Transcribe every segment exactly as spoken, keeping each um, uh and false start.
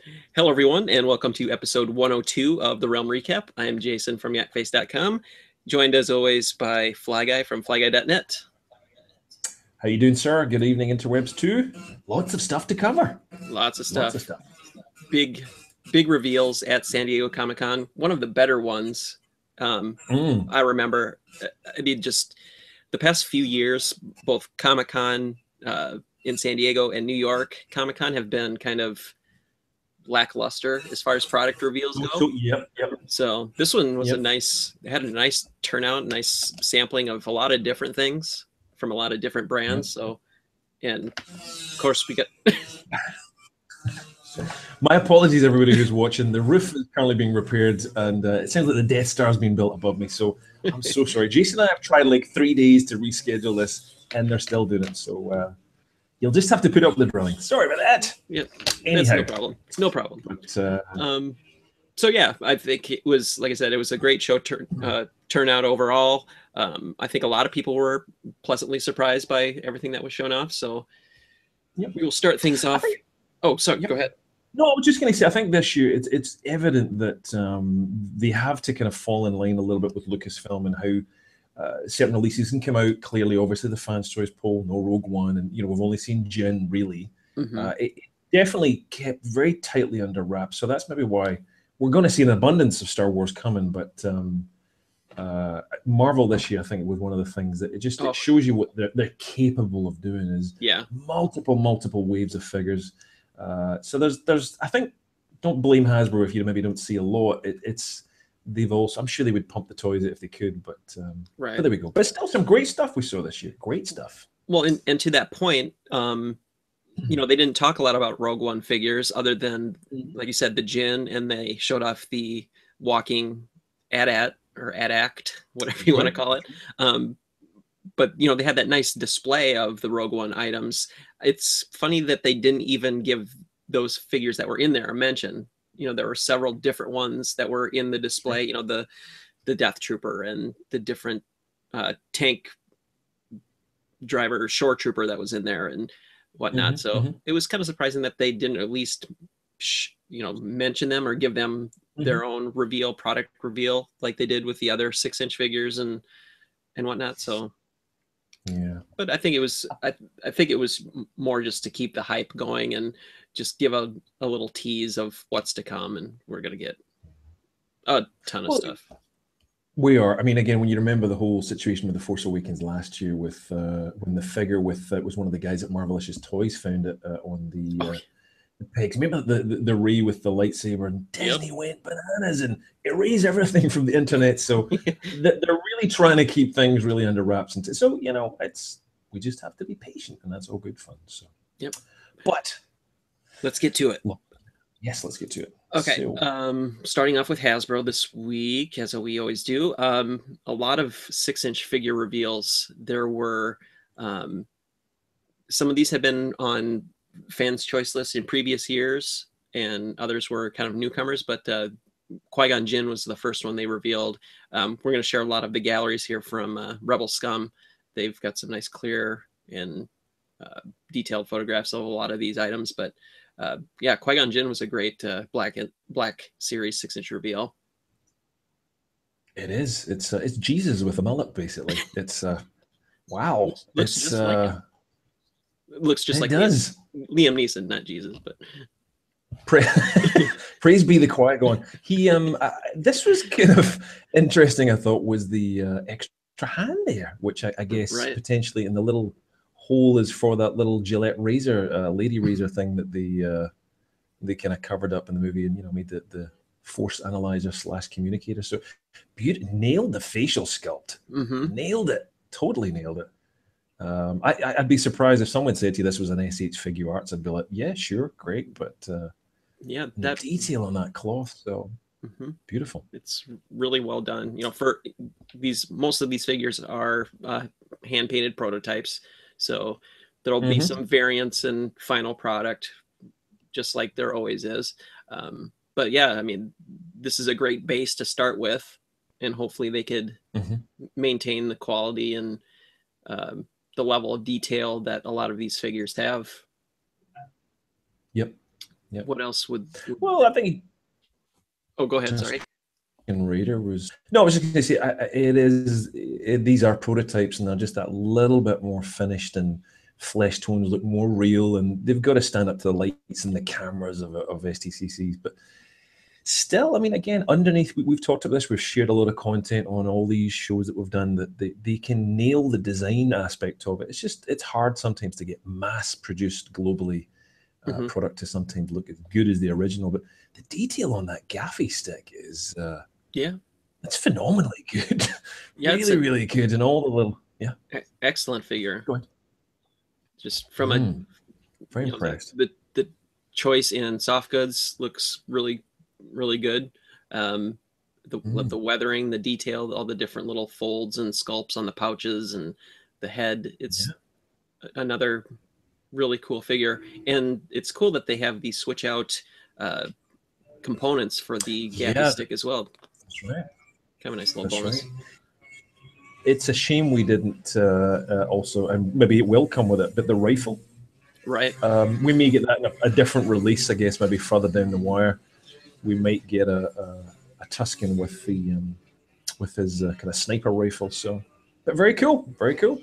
Hello, everyone, and welcome to episode one oh two of the Realm Recap. I am Jason from yak face dot com, joined as always by Fly Guy from fly guy dot net. How you doing, sir? Good evening, interwebs too. Lots of stuff to cover. Lots of stuff. Lots of stuff. Big, big reveals at San Diego Comic Con. One of the better ones. Um, Mm. I remember. I mean, just the past few years, both Comic Con uh, in San Diego and New York Comic Con have been kind of lackluster as far as product reveals go. So, yep, yep. So this one was Yep. a nice, it had a nice turnout, nice sampling of a lot of different things from a lot of different brands. So, and of course we got. My apologies, everybody who's watching. The roof is currently being repaired, and uh, it sounds like the Death Star's being built above me. So I'm so sorry. Jason and I have tried like three days to reschedule this, and they're still doing it. So uh, you'll just have to put up with the drilling. Sorry about that. Yeah, Anyhow. that's no problem. It's no problem. But, uh, um, so yeah, I think it was, like I said, it was a great show turn uh, turnout overall. Um, I think a lot of people were pleasantly surprised by everything that was shown off. So yep. we will start things off. Think, oh, sorry, yep. Go ahead. No, I was just going to say, I think this year it's it's evident that um, they have to kind of fall in line a little bit with Lucasfilm and how uh, certain releases can come out. Clearly, obviously, the Fans' Choice poll, no Rogue One, and you know we've only seen Jyn really. Mm-hmm. uh, it, it definitely kept very tightly under wraps. So that's maybe why we're going to see an abundance of Star Wars coming. But um, uh, Marvel this year, I think, was one of the things that it just oh. it shows you what they're, they're capable of doing is yeah. multiple, multiple waves of figures. Uh, so there's, there's, I think, don't blame Hasbro if you maybe don't see a lot. It, it's, they've also, I'm sure they would pump the toys if they could, but, um, right. but there we go. But still some great stuff we saw this year. Great stuff. Well, and, and to that point, um, you know, they didn't talk a lot about Rogue One figures other than, like you said, the Jyn, and they showed off the walking A T A T or A T A C T, whatever you want to call it. Um, but, you know, they had that nice display of the Rogue One items. It's funny that they didn't even give those figures that were in there a mention. You know, there were several different ones that were in the display, you know, the the Death Trooper and the different uh, tank driver, shore trooper that was in there and whatnot. Mm-hmm, so mm-hmm. It was kind of surprising that they didn't at least, you know, mention them or give them mm-hmm. their own reveal, product reveal, like they did with the other six inch figures and and whatnot. So yeah, but I think it was I, I think it was more just to keep the hype going and just give a, a little tease of what's to come, and we're gonna get a ton of well, stuff. We are. I mean, again, when you remember the whole situation with the Force Awakens last year, with uh, when the figure with uh, was one of the guys at Marvelicious Toys found it uh, on the. Uh, the pegs. Remember the, the the Rey with the lightsaber, and Disney yep. went bananas and erased everything from the internet. So they're really trying to keep things really under wraps. And so you know, it's we just have to be patient, and that's all good fun. So yep. But let's get to it. Look, yes, let's get to it. Okay. So, um, starting off with Hasbro this week, as we always do, um, a lot of six inch figure reveals. There were um, some of these have been on Fans' Choice lists in previous years, and others were kind of newcomers, but uh, Qui-Gon Jinn was the first one they revealed. Um, we're going to share a lot of the galleries here from uh, Rebel Scum. They've got some nice clear and uh, detailed photographs of a lot of these items, but uh, yeah, Qui-Gon Jinn was a great uh, black black series six inch reveal. It is. It's uh, it's Jesus with a mullet, basically. It's uh, wow. Looks, looks it's just uh, like him. Looks just it like does. Liam Neeson, not Jesus, but praise, praise be the quiet going. He um, uh, this was kind of interesting. I thought was the uh, extra hand there, which I, I guess right. potentially in the little hole is for that little Gillette razor, uh, lady razor thing that they uh, they kind of covered up in the movie, and you know made the the force analyzer slash communicator. So beautiful, nailed the facial sculpt, mm-hmm. nailed it, totally nailed it. Um, I, I'd be surprised if someone said to you this was an S H Figure Arts. I'd be like, yeah, sure, great, but uh, yeah, that detail on that cloth, so mm-hmm. beautiful. It's really well done. You know, for these, most of these figures are uh, hand painted prototypes, so there'll mm-hmm. be some variants in final product, just like there always is. Um, but yeah, I mean, this is a great base to start with, and hopefully they could mm-hmm. maintain the quality and um, the level of detail that a lot of these figures have. Yep. Yep. What else would, would... Well, I think he... oh, go ahead. Sorry. And Raider was no. I was just going to say I, it is. It, these are prototypes, and they're just that little bit more finished, and flesh tones look more real, and they've got to stand up to the lights and the cameras of, of S T C Cs. But still, I mean, again, underneath, we, we've talked about this. We've shared a lot of content on all these shows that we've done. That they, they can nail the design aspect of it. It's just it's hard sometimes to get mass produced globally. Uh, mm-hmm. Product to sometimes look as good as the original, but the detail on that gaffy stick is. Uh, Yeah, it's phenomenally good. Yeah, really, a, really good, and all the little yeah, excellent figure. Go ahead. Just from mm, a very you impressed. Know, the, the the choice in soft goods looks really, really good. Um, the mm. the weathering, the detail, all the different little folds and sculpts on the pouches and the head. It's yeah. another really cool figure, and it's cool that they have these switch out uh, components for the gaffy yeah. stick as well. That's right. Kind of a nice little That's bonus. Right. It's a shame we didn't uh, uh, also, and maybe it will come with it, but the rifle. Right. Um, we may get that in a, a different release, I guess, maybe further down the wire. We might get a, a, a Tusken with the um, with his uh, kind of sniper rifle. So, but very cool, very cool.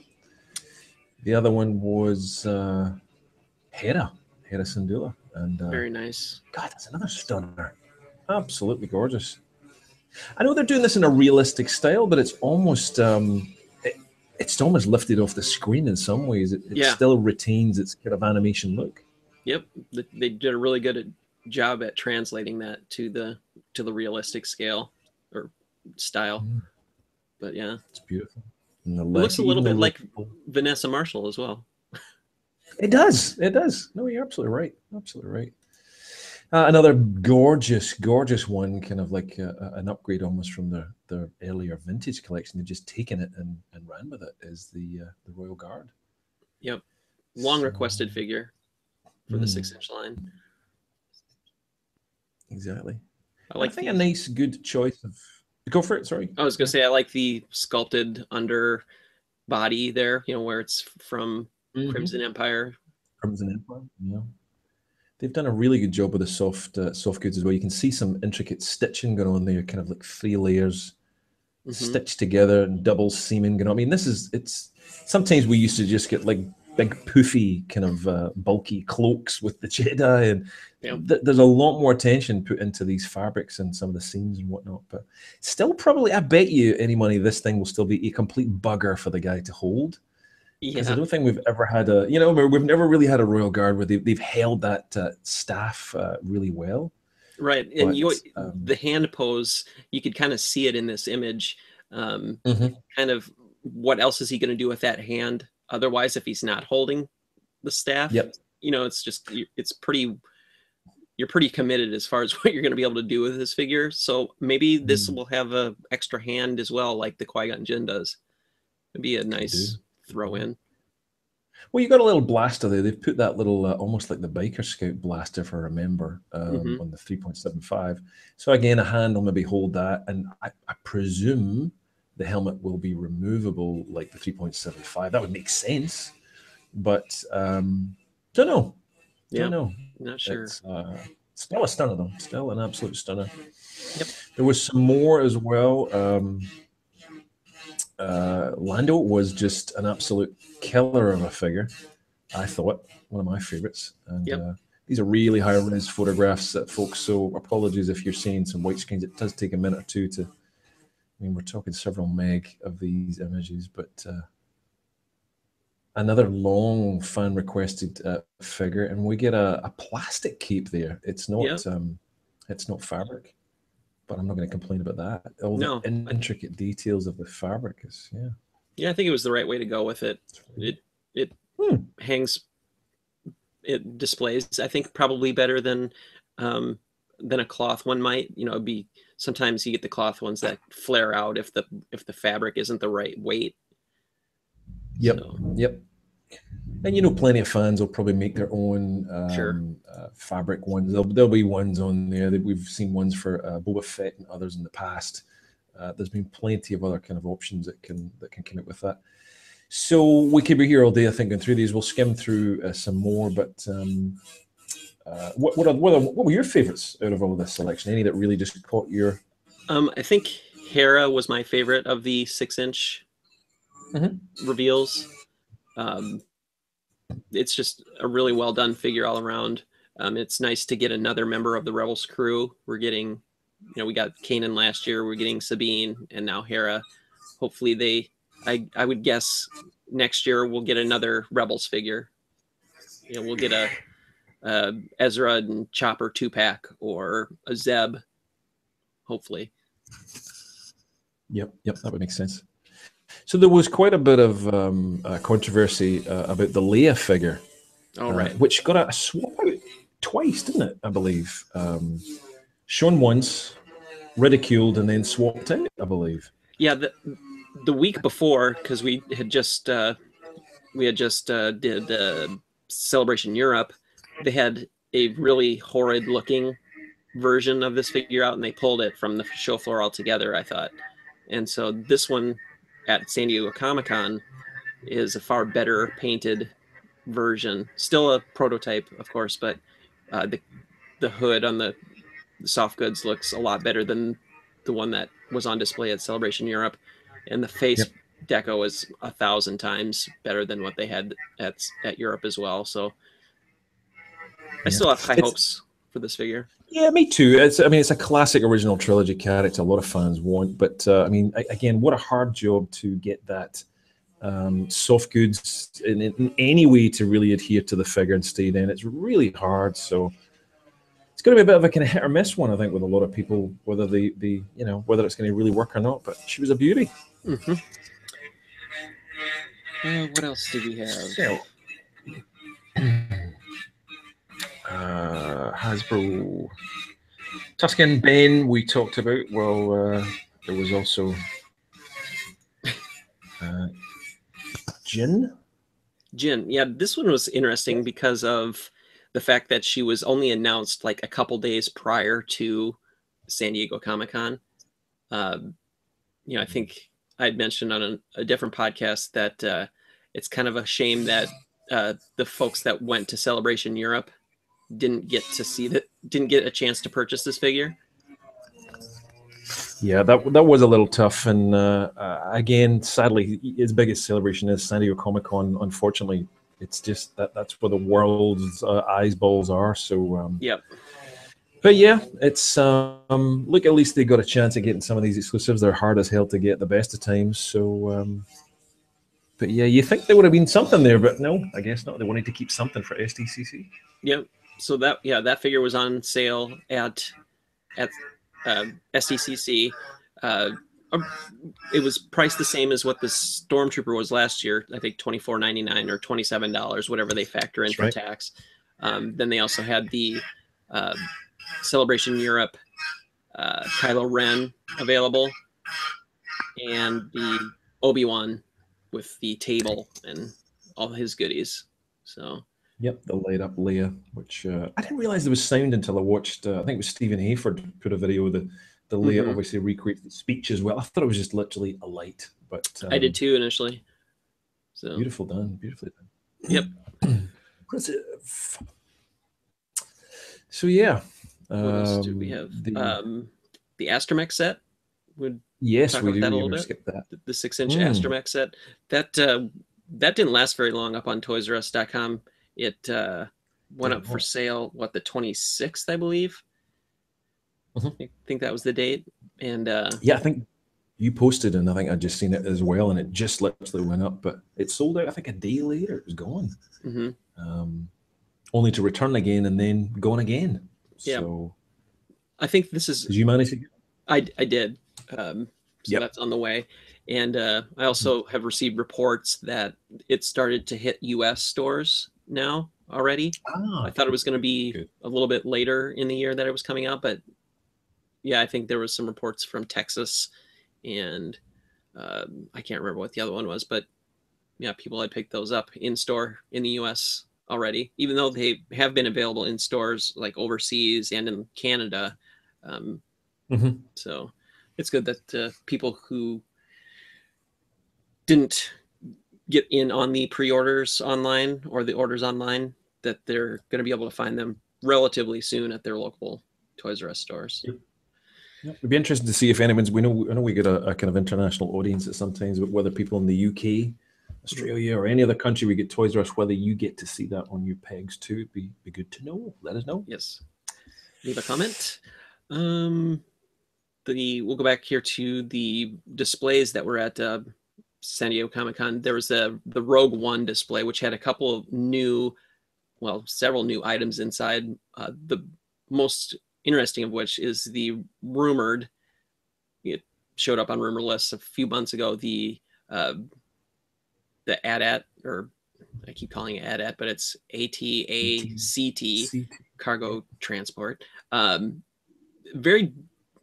The other one was uh, Hera, Hera Syndulla, and uh, very nice. God, that's another stunner. Absolutely gorgeous. I know they're doing this in a realistic style, but it's almost um, it, it's almost lifted off the screen in some ways. It, it yeah. still retains its kind of animation look. Yep, they did a really good job at translating that to the to the realistic scale or style. Mm. But yeah, it's beautiful. And the it looks a little bit like people. Vanessa Marshall as well. It does. It does. No, you're absolutely right. Absolutely right. Uh, another gorgeous, gorgeous one, kind of like a, an upgrade almost from their, their earlier vintage collection. They've just taken it and, and ran with it, is the uh, the Royal Guard. Yep. Long so, requested figure for mm. the six inch line. Exactly. I like I think the, a nice, good choice of. Go for it. Sorry. I was going to say, I like the sculpted under body there, you know, where it's from mm-hmm. Crimson Empire. Crimson Empire, yeah. They've done a really good job with the soft uh, soft goods as well. You can see some intricate stitching going on there, kind of like three layers mm-hmm. stitched together and double seaming going on. I mean, this is, it's, sometimes we used to just get like big poofy kind of uh, bulky cloaks with the Jedi, and yep. th- there's a lot more attention put into these fabrics and some of the seams and whatnot. But still, probably, I bet you any money this thing will still be a complete bugger for the guy to hold. Because yeah. I don't think we've ever had a, you know, we've never really had a Royal Guard where they've, they've held that uh, staff uh, really well. Right. And but, you, um, the hand pose, you could kind of see it in this image. Um, mm-hmm. Kind of what else is he going to do with that hand? Otherwise, if he's not holding the staff, yep. you know, it's just, it's pretty, you're pretty committed as far as what you're going to be able to do with this figure. So maybe this mm. will have a extra hand as well, like the Qui-Gon Jinn does. It'd be a nice throw in. Well, you got a little blaster there. They've put that little, uh, almost like the Biker Scout blaster, if I remember, um, mm-hmm. on the three point seven five. So again, a hand will maybe hold that, and I, I presume the helmet will be removable like the three point seven five. That would make sense, but um, don't know. Yeah, don't know. Not sure. It's, uh, still a stunner though. Still an absolute stunner. Yep. There was some more as well. Um, Uh, Lando was just an absolute killer of a figure. I thought one of my favorites. And yep. uh, these are really high res photographs, uh, folks. So apologies if you're seeing some white screens. It does take a minute or two to. I mean, we're talking several meg of these images, but uh, another long fan requested uh, figure, and we get a, a plastic cape there. It's not. Yep. Um, it's not fabric. But I'm not going to complain about that. All no. the intricate details of the fabric is, yeah. Yeah, I think it was the right way to go with it. It it hmm. hangs, it displays, I think, probably better than um, than a cloth one might. You know, it'd be sometimes you get the cloth ones that flare out if the if the fabric isn't the right weight. Yep. So. Yep. And you know, plenty of fans will probably make their own um, sure. uh, fabric ones. There'll, there'll be ones on there that we've seen ones for uh, Boba Fett and others in the past. Uh, there's been plenty of other kind of options that can that can come out with that. So we could be here all day, I think, going through these. We'll skim through uh, some more, but um, Uh, what what, are, what, are, what were your favorites out of all of this selection? Any that really just caught your? Um, I think Hera was my favorite of the six-inch mm-hmm. reveals. Um, it's just a really well done figure all around. Um, it's nice to get another member of the Rebels crew. We're getting, you know, we got Kanan last year. We're getting Sabine, and now Hera. Hopefully, they. I I would guess next year we'll get another Rebels figure. You know, we'll get a, a Ezra and Chopper two pack or a Zeb. Hopefully. Yep, yep, that would make sense. So there was quite a bit of um, uh, controversy uh, about the Leia figure. Oh, right. Uh, which got a swap out twice, didn't it? I believe. Um, shown once, ridiculed, and then swapped out, I believe. Yeah, the, the week before, because we had just uh, we had just uh, did uh, Celebration Europe, they had a really horrid looking version of this figure out, and they pulled it from the show floor altogether, I thought. And so this one at San Diego Comic-Con is a far better painted version. Still a prototype, of course, but uh, the the hood on the, the soft goods looks a lot better than the one that was on display at Celebration Europe, and the face yep. deco is a thousand times better than what they had at at Europe as well. So I yeah. still have high it's, hopes for this figure. Yeah, me too. It's I mean it's a classic original trilogy character. A lot of fans want, but uh, I mean again, what a hard job to get that. Um, soft goods in, in any way to really adhere to the figure and stay in. It's really hard. So it's going to be a bit of a kind of hit or miss one, I think, with a lot of people, whether they, they you know, whether it's going to really work or not. But she was a beauty. Mm-hmm. Uh, what else did we have? So, uh, Hasbro, Tusken Ben we talked about. Well, uh, there was also uh, Jyn. Jyn, yeah, this one was interesting because of the fact that she was only announced like a couple days prior to San Diego Comic-Con. Uh, you know, I think I'd mentioned on a, a different podcast that uh, it's kind of a shame that uh, the folks that went to Celebration Europe didn't get to see that, didn't get a chance to purchase this figure. Yeah, that that was a little tough, and uh, uh, again, sadly, as big as Celebration is, San Diego Comic Con, unfortunately, it's just that that's where the world's uh, eyes balls are. So, um, yep. But yeah, it's um, look. At least they got a chance of getting some of these exclusives. They're hard as hell to get the best of times. So, um, but yeah, you think there would have been something there, but no, I guess not. They wanted to keep something for S D C C. Yep. So that yeah, that figure was on sale at at. Uh, S D C C. Uh, it was priced the same as what the Stormtrooper was last year. I think twenty-four ninety-nine or twenty-seven dollars, whatever they factor in That's for right. tax. Um, then they also had the uh, Celebration Europe uh, Kylo Ren available, and the Obi-Wan with the table and all his goodies. So. Yep, the light up Leia, which uh, I didn't realize there was sound until I watched. Uh, I think it was Stephen Hayford put a video of the the Leia mm-hmm. obviously recreates the speech as well. I thought it was just literally a light, but um, I did too initially. So beautiful done, beautifully done. Yep. Impressive. So yeah, what um, else do we have? The, um, the Astromech set. Would yes, talk we about do. That a little bit. Skip that. The, the six-inch mm. Astromech set. That uh, that didn't last very long up on Toys R Us dot com. It uh, went up for sale, what, the twenty-sixth, I believe? Mm-hmm. I think that was the date. And uh, yeah, I think you posted, and I think I'd just seen it as well, and it just literally went up, but it sold out, I think, a day later. It was gone. Mm-hmm. Um, only to return again and then gone again. Yeah. So I think this is... Did you manage to get I, I did. Um, so yep. That's on the way. And uh, I also have received reports that it started to hit U S stores now already. Ah, I thought it was going to be good. A little bit later in the year that it was coming out, but yeah, I think there was some reports from Texas, and um, I can't remember what the other one was, but yeah, people had picked those up in store in the U S already, even though they have been available in stores like overseas and in Canada. Um, mm-hmm. So it's good that uh, people who didn't get in on the pre-orders online or the orders online, that they're going to be able to find them relatively soon at their local Toys R Us stores. Yep. Yep. It'd be interesting to see if anyone's. We know, I know we get a, a kind of international audience at sometimes, but whether people in the U K, Australia, or any other country we get Toys R Us, whether you get to see that on your pegs too, it'd be, be good to know. Let us know. Yes. Leave a comment. Um, the we'll go back here to the displays that were at uh, San Diego Comic-Con. There was a the Rogue One display, which had a couple of new, well, several new items inside. Uh, the most interesting of which is the rumored, it showed up on rumor lists a few months ago, the uh, the A T A T, or I keep calling it A T A T, but it's A T A C T, cargo transport. Um, very,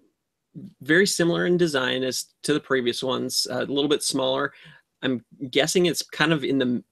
very similar in design as to the previous ones, uh, a little bit smaller. I'm guessing it's kind of in the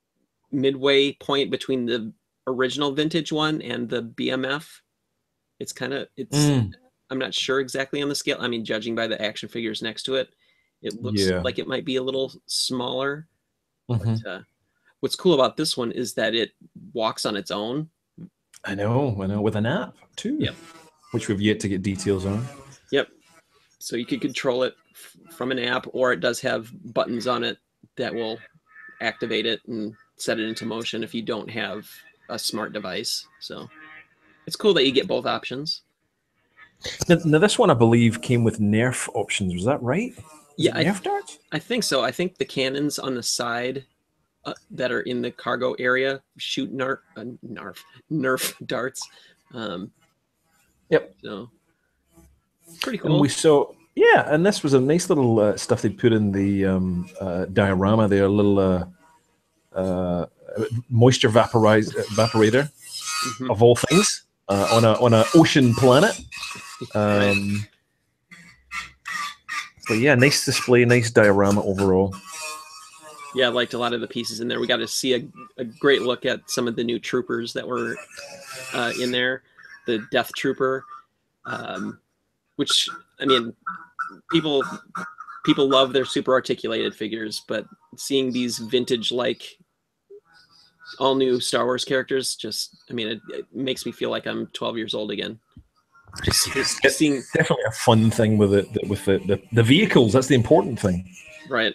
midway point between the original vintage one and the B M F. It's kind of, it's, mm. I'm not sure exactly on the scale. I mean, judging by the action figures next to it, it looks yeah. like it might be a little smaller. Mm-hmm. But, uh, what's cool about this one is that it walks on its own. I know, I know, with an app too. Yep. Which we've yet to get details on. Yep. So you could control it f- from an app, or it does have buttons on it that will activate it and set it into motion if you don't have a smart device. So it's cool that you get both options. Now, now this one, I believe, came with Nerf options. Was that right? Was yeah, it Nerf I, darts? I think so. I think the cannons on the side uh, that are in the cargo area shoot Nerf, uh, Nerf, Nerf darts. Um, Yep. So pretty cool. And we saw, yeah, and this was a nice little uh, stuff they put in the um, uh, diorama there, a little uh, uh, moisture vaporize, evaporator mm-hmm. of all things uh, on a on an ocean planet. Um, but yeah, nice display, nice diorama overall. Yeah, I liked a lot of the pieces in there. We got to see a, a great look at some of the new troopers that were uh, in there. The Death Trooper, um, which, I mean, people people love their super articulated figures, but seeing these vintage-like, all-new Star Wars characters, just, I mean, it, it makes me feel like I'm twelve years old again. Just, just, just seeing, definitely a fun thing with it, with the, the, the vehicles. That's the important thing. Right.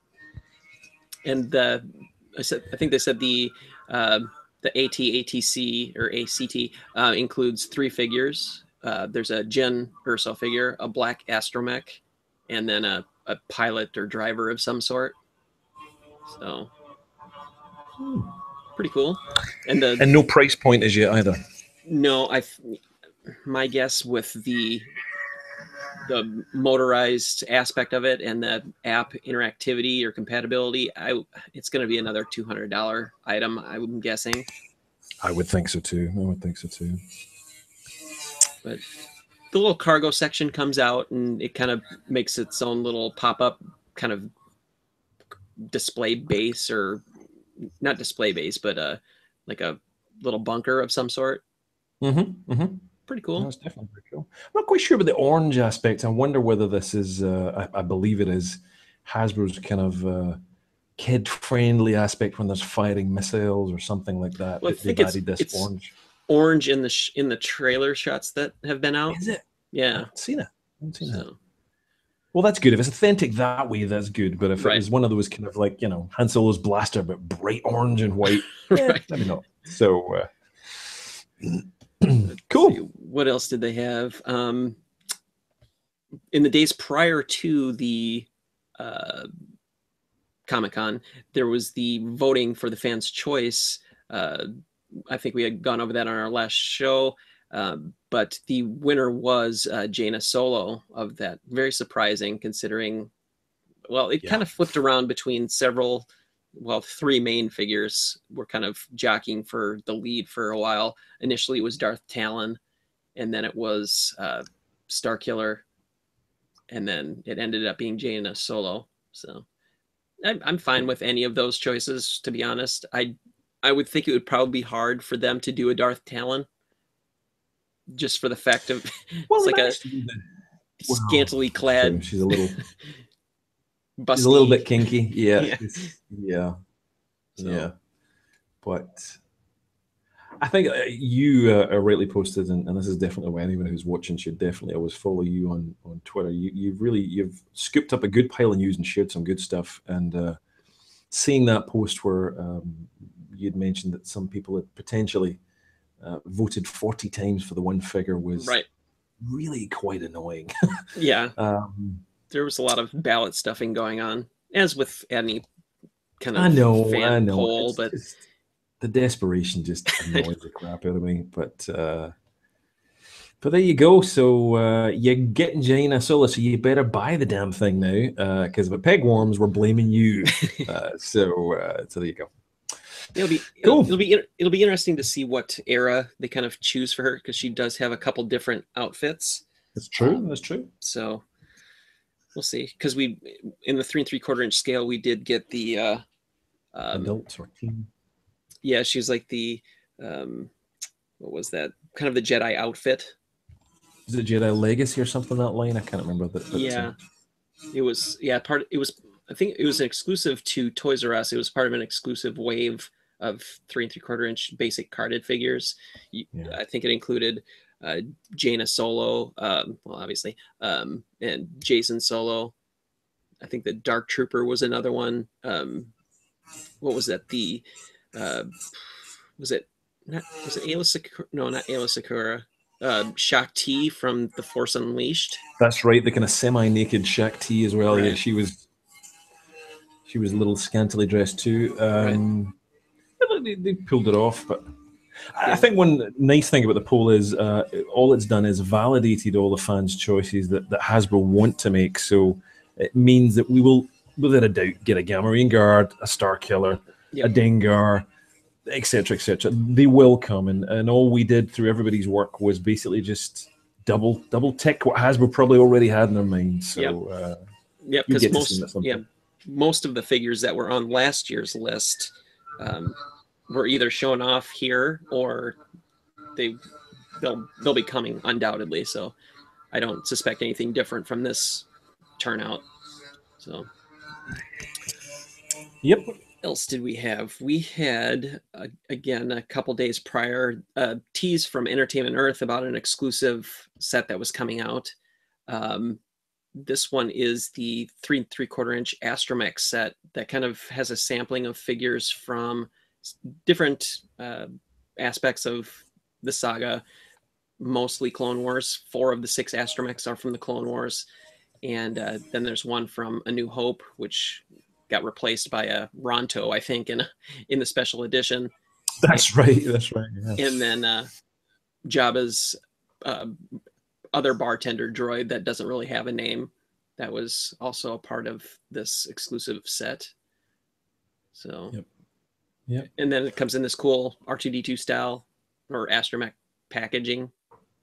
And uh, I said, I think they said the... Uh, The A T A T C or A C T uh, includes three figures. Uh, there's a Jyn Erso figure, a black astromech, and then a, a pilot or driver of some sort. So, hmm. pretty cool. And the and no price point as yet either. No, I. My guess with the the motorized aspect of it and the app interactivity or compatibility, I it's going to be another two hundred dollar item, I'm guessing. I would think so too. I would think so too. But the little cargo section comes out and it kind of makes its own little pop-up kind of display base, or not display base, but uh, like a little bunker of some sort. Mm-hmm. Mm-hmm. Pretty cool. That's definitely pretty cool. I'm not quite sure about the orange aspect. I wonder whether this is, uh, I, I believe it is, Hasbro's kind of uh, kid-friendly aspect when there's firing missiles or something like that. Well, I think it's, this it's orange. Orange in the sh in the trailer shots that have been out. Is it? Yeah. I haven't seen it. I haven't seen so. it. Well, that's good. If it's authentic that way, that's good. But if right. it was one of those kind of like, you know, Han Solo's blaster, but bright orange and white, right. eh, maybe not. So, uh, cool. What else did they have? Um, in the days prior to the uh, Comic-Con, there was the voting for the fans' choice. Uh, I think we had gone over that on our last show. Um, but the winner was uh, Jaina Solo of that. Very surprising considering, well, it yeah. kind of flipped around between several, well, three main figures were kind of jockeying for the lead for a while. Initially it was Darth Talon, and then it was uh, Starkiller, and then it ended up being Jaina Solo. So I'm, I'm fine with any of those choices, to be honest. I, I would think it would probably be hard for them to do a Darth Talon, just for the fact of well, it's like a wow. scantily clad. She's a little, she's a little bit kinky. Yeah, yeah, yeah. So. yeah. But I think uh, you uh, are rightly posted, and, and this is definitely why anyone who's watching should definitely always follow you on on Twitter. You, you've really you've scooped up a good pile of news and shared some good stuff. And uh, seeing that post where um, you'd mentioned that some people had potentially uh, voted forty times for the one figure was right. really quite annoying. Yeah, um, there was a lot of ballot stuffing going on, as with any kind of I know, fan I know. poll, It's but just, the desperation just annoys the crap out of me. But uh, but there you go. So uh, you're getting Jaina Sola, so you better buy the damn thing now, because uh, if it peg warms, we're blaming you. uh, so uh, so there you go. It'll be Cool. It'll, it'll be it'll be interesting to see what era they kind of choose for her, because she does have a couple different outfits. That's true. Um, That's true. So we'll see. Because we in the three and three quarter inch scale, we did get the uh, um, adults or teen. Yeah, she's like the um, what was that? Kind of the Jedi outfit. Is it Jedi Legacy or something that line? I can't remember that. But, yeah, uh, it was. Yeah, part. It was. I think it was an exclusive to Toys R Us. It was part of an exclusive wave of three and three quarter inch basic carded figures. Yeah. I think it included uh, Jaina Solo, um, well, obviously, um, and Jason Solo. I think the Dark Trooper was another one. Um, what was that? The uh, was it not? Was it Aayla Secura? No, not Aayla Secura. Uh, Shaak Ti from The Force Unleashed. That's right. The kind of semi-naked Shaak Ti as well. Right. Yeah, she was. She was a little scantily dressed too. Um, right. they, they pulled it off, but yeah. I think one nice thing about the poll is uh, all it's done is validated all the fans' choices that, that Hasbro want to make. So it means that we will, without a doubt, get a Gamma Marine Guard, a Star Killer, yep. a Dengar, et cetera, et cetera. They will come, and, and all we did through everybody's work was basically just double double tick what Hasbro probably already had in their mind. So yep, uh, yep. Because most yeah. most of the figures that were on last year's list um, were either shown off here or they they'll they'll be coming undoubtedly. So I don't suspect anything different from this turnout. So yep. What else did we have? We had uh, again a couple days prior a tease from Entertainment Earth about an exclusive set that was coming out. Um, This one is the three and three quarter inch Astromech set that kind of has a sampling of figures from different uh, aspects of the saga, mostly Clone Wars. Four of the six Astromechs are from the Clone Wars. And uh, then there's one from A New Hope, which got replaced by a Ronto, I think, in, in the special edition. That's and, right. That's right. Yeah. And then uh, Jabba's uh, other bartender droid that doesn't really have a name that was also a part of this exclusive set. So yep. Yep. And then it comes in this cool R two D two style or Astromech packaging.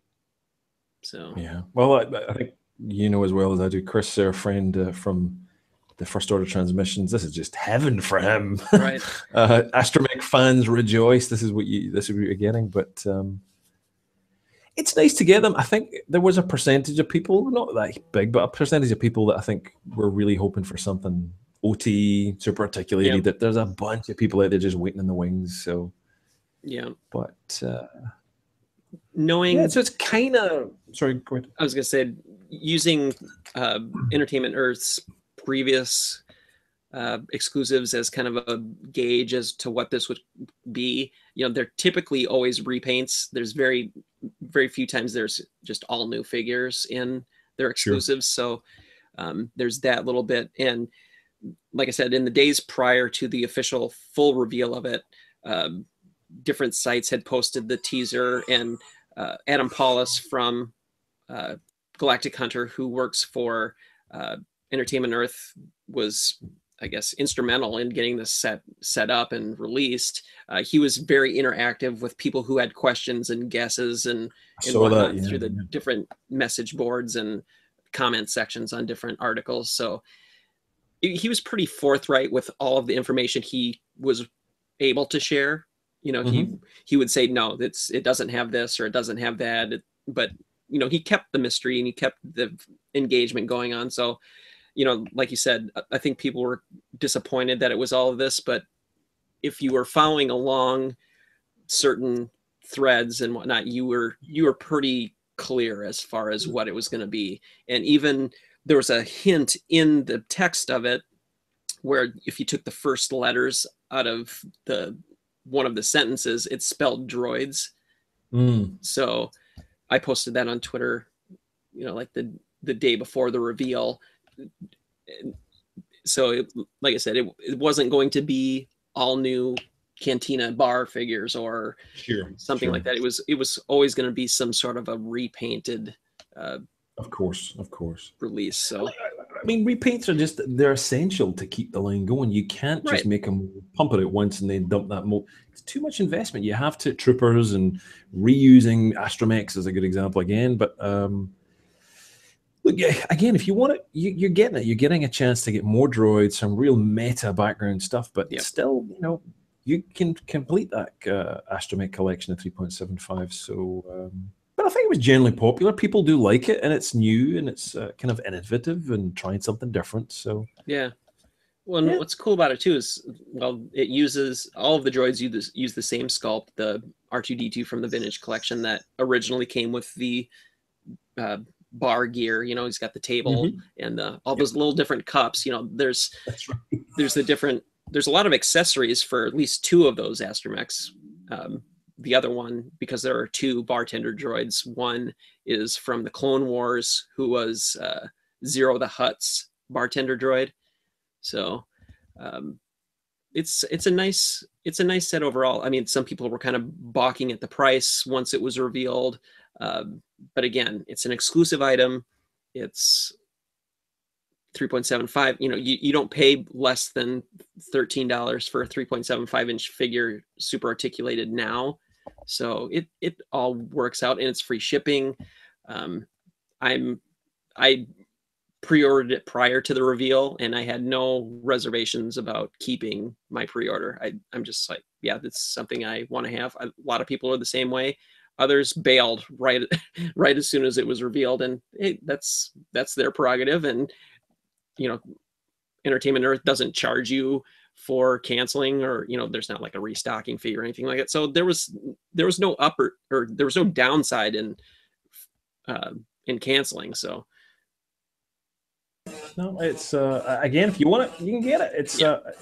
So yeah, well, I, I think you know as well as I do, Chris, our friend uh, from the First Order Transmissions, this is just heaven for him. Right. uh, Astromech fans rejoice. This is what you this is what you're getting, but um it's nice to get them. I think there was a percentage of people, not that big, but a percentage of people that I think were really hoping for something O T, super articulated. Yep. That there's a bunch of people out there just waiting in the wings. So yeah, but uh, knowing, yeah, so it's kind of sorry. Go ahead. I was gonna say using uh, Entertainment Earth's previous uh, exclusives as kind of a gauge as to what this would be. You know, they're typically always repaints. There's very, very few times there's just all new figures in their exclusives. Sure. So um, there's that little bit. And like I said, in the days prior to the official full reveal of it, um, different sites had posted the teaser, and uh, Adam Paulus from uh, Galactic Hunter, who works for uh, Entertainment Earth, was I guess, instrumental in getting this set set up and released. Uh, he was very interactive with people who had questions and guesses and, and whatnot that, yeah, through the yeah. different message boards and comment sections on different articles. So he was pretty forthright with all of the information he was able to share. You know, mm-hmm. he he would say, no, it's it doesn't have this or it doesn't have that. But, you know, he kept the mystery and he kept the engagement going on. So, you know, like you said, I think people were disappointed that it was all of this, but if you were following along certain threads and whatnot, you were you were pretty clear as far as what it was going to be. And even there was a hint in the text of it where if you took the first letters out of the one of the sentences, it spelled droids. Mm. So I posted that on Twitter, you know, like the the day before the reveal. So it, like I said, it, it wasn't going to be all new Cantina bar figures or sure, something sure. like that. It was it was always going to be some sort of a repainted uh of course of course release. So I mean, repaints are just, they're essential to keep the line going. You can't just right. make them pump it out once and then dump that mold. It's too much investment. You have to, troopers and reusing Astromechs is a good example again. But um, look, again, if you want it, you, you're getting it. You're getting a chance to get more droids, some real meta background stuff, but yep. still, you know, you can complete that uh, Astromech collection at three point seven five. So, um, but I think it was generally popular. People do like it, and it's new, and it's uh, kind of innovative and trying something different. So yeah. Well, and yeah. what's cool about it too is, well, it uses all of the droids use use the same sculpt, the R two D two from the Vintage collection that originally came with the uh, bar gear. You know, he's got the table mm-hmm. and uh, all yep. those little different cups. You know, there's That's right. there's the different there's a lot of accessories for at least two of those Astromechs. Um, the other one, because there are two bartender droids. One is from the Clone Wars, who was uh, Zero the Hutt's bartender droid. So um, it's it's a nice it's a nice set overall. I mean, some people were kind of balking at the price once it was revealed, um, but again, it's an exclusive item. It's three point seven five. You know, you, you don't pay less than thirteen dollars for a three point seven five inch figure, super articulated now. So it it all works out, and it's free shipping. Um, I'm I pre-ordered it prior to the reveal, and I had no reservations about keeping my pre-order. I, I'm just like, yeah, that's something I want to have. I, a lot of people are the same way. Others bailed right right as soon as it was revealed, and hey, that's that's their prerogative. And you know, Entertainment Earth doesn't charge you for canceling, or you know, there's not like a restocking fee or anything like that. So there was there was no upper or there was no downside in uh, in canceling. So. No, it's uh, again, if you want it, you can get it. It's yeah. uh,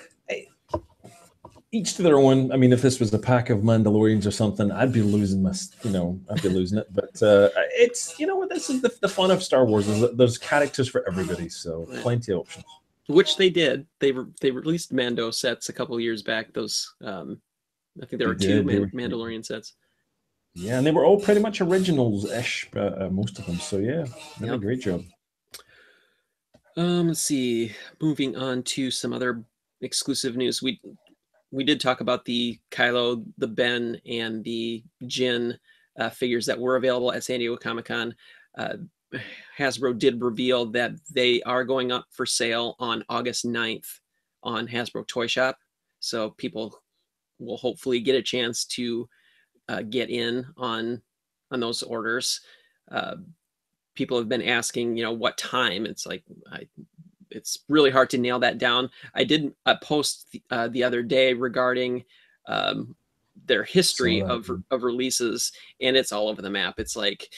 each to their own. I mean, if this was a pack of Mandalorians or something, I'd be losing my, you know, I'd be losing it. But uh, it's, you know what, this is the, the fun of Star Wars, is that there's characters for everybody, so plenty of options. Which they did. They re- they released Mando sets a couple of years back. Those, um, I think there were two Man- were, Mandalorian sets. Yeah, and they were all pretty much originals-ish, uh, uh, most of them. So yeah, they did yep. a great job. Um, let's see. Moving on to some other exclusive news. We we did talk about the Kylo, the Ben, and the Jin uh, figures that were available at San Diego Comic-Con. Uh, Hasbro did reveal that they are going up for sale on August ninth on Hasbro Toy Shop. So people will hopefully get a chance to uh, get in on on those orders. Uh, people have been asking, you know, what time. It's like, I, it's really hard to nail that down. I did a post uh, the other day regarding um, their history of, of releases, and it's all over the map. It's like,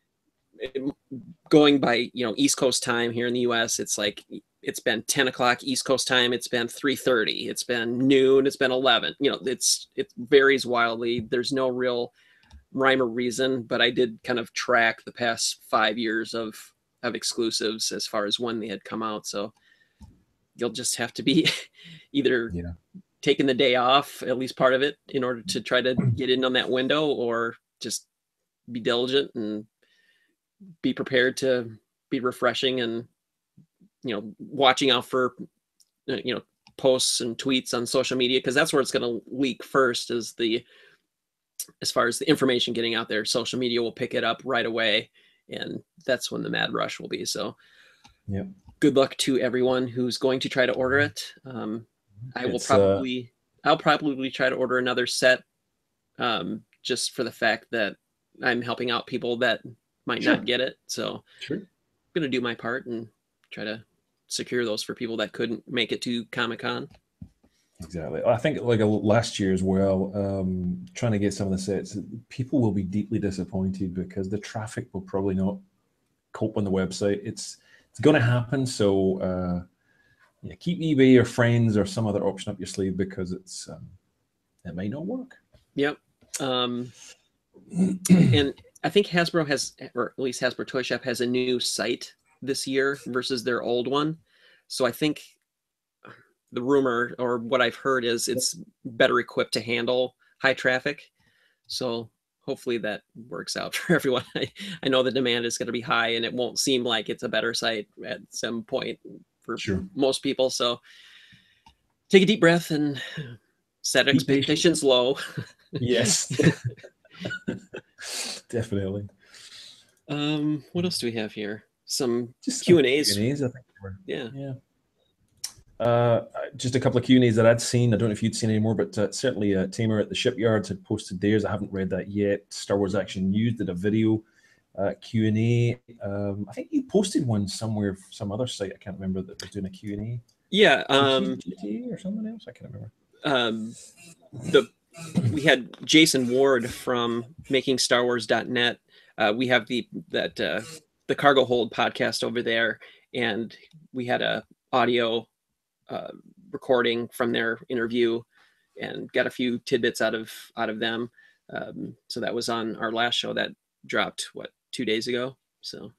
going by, you know, East Coast time here in the U S, it's like, it's been ten o'clock East Coast time. It's been three thirty. It's been noon. It's been eleven. You know, it's, it varies wildly. There's no real rhyme or reason, but I did kind of track the past five years of of exclusives as far as when they had come out. So you'll just have to be either yeah. taking the day off, at least part of it, in order to try to get in on that window, or just be diligent and be prepared to be refreshing and, you know, watching out for, you know, posts and tweets on social media, because that's where it's going to leak first, is the as far as the information getting out there. Social media will pick it up right away, and that's when the mad rush will be. So yeah, good luck to everyone who's going to try to order it. Um, I will it's, probably, uh... I'll probably try to order another set, um, just for the fact that I'm helping out people that might sure. not get it. So sure. I'm going to do my part and try to secure those for people that couldn't make it to Comic-Con. Exactly. I think like last year as well, um, trying to get some of the sets, people will be deeply disappointed because the traffic will probably not cope on the website. It's it's going to happen. So uh, yeah, keep eBay or friends or some other option up your sleeve because it's um, it may not work. Yep. Um, and I think Hasbro has, or at least Hasbro Toy Shop has a new site this year versus their old one. So I think the rumor or what I've heard is it's better equipped to handle high traffic. So hopefully that works out for everyone. I, I know the demand is going to be high and it won't seem like it's a better site at some point for Sure. most people. So take a deep breath and set Be expectations patient. low. Yes. Definitely. Um, what else do we have here? Some Just Q and A's. Q and A's, I think. Yeah. Yeah. Uh, just a couple of Q and A's that I'd seen. I don't know if you'd seen any more, but uh, certainly uh, Tamer at the Shipyards had posted theirs. I haven't read that yet. Star Wars Action News did a video uh, Q and A. Um, I think you posted one somewhere, some other site. I can't remember that was doing a Q and A. Yeah. Um, G T A or something else. I can't remember. Um, the we had Jason Ward from making star wars dot net. Uh, we have the that uh, the Cargo Hold podcast over there, and we had a audio uh, recording from their interview, and got a few tidbits out of out of them. Um, so that was on our last show that dropped what two days ago. So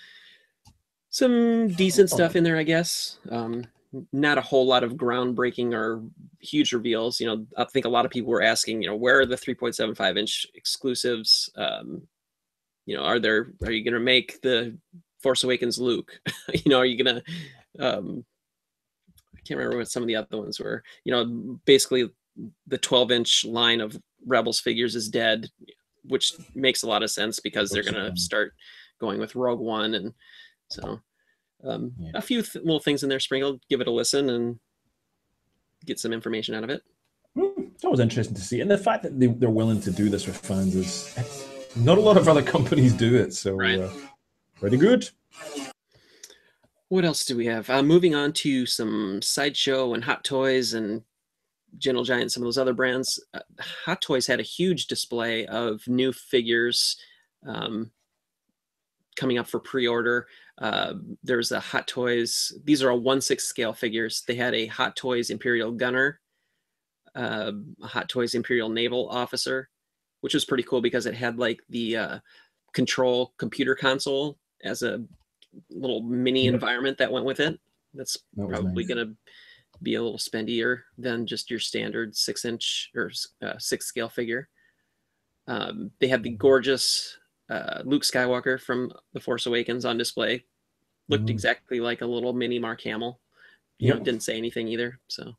some decent stuff in there, I guess. Um, not a whole lot of groundbreaking or huge reveals. You know, I think a lot of people were asking, you know, where are the three point seven five inch exclusives? Um, you know, are there, are you going to make the Force Awakens Luke? You know, are you going to, um, I can't remember what some of the other ones were. You know, basically the twelve inch line of Rebels figures is dead, which makes a lot of sense because they're going to start going with Rogue One. And so, Um, yeah. A few th little things in there sprinkled. Give it a listen and get some information out of it. Mm, that was interesting to see, and the fact that they, they're willing to do this with fans is not a lot of other companies do it. So, right. uh, pretty good. What else do we have? Uh, moving on to some Sideshow and Hot Toys and Gentle Giant, some of those other brands. Uh, Hot Toys had a huge display of new figures um, coming up for pre-order. Uh, there's a Hot Toys. These are all one sixth scale figures. They had a Hot Toys Imperial Gunner, uh, a Hot Toys Imperial Naval Officer, which was pretty cool because it had like the uh, control computer console as a little mini yep. environment that went with it. That's that probably nice. Going to be a little spendier than just your standard six inch or uh, six scale figure. Um, they had the gorgeous uh, Luke Skywalker from The Force Awakens on display. Looked mm. exactly like a little mini Mark Hamill. You yep. know, didn't say anything either. So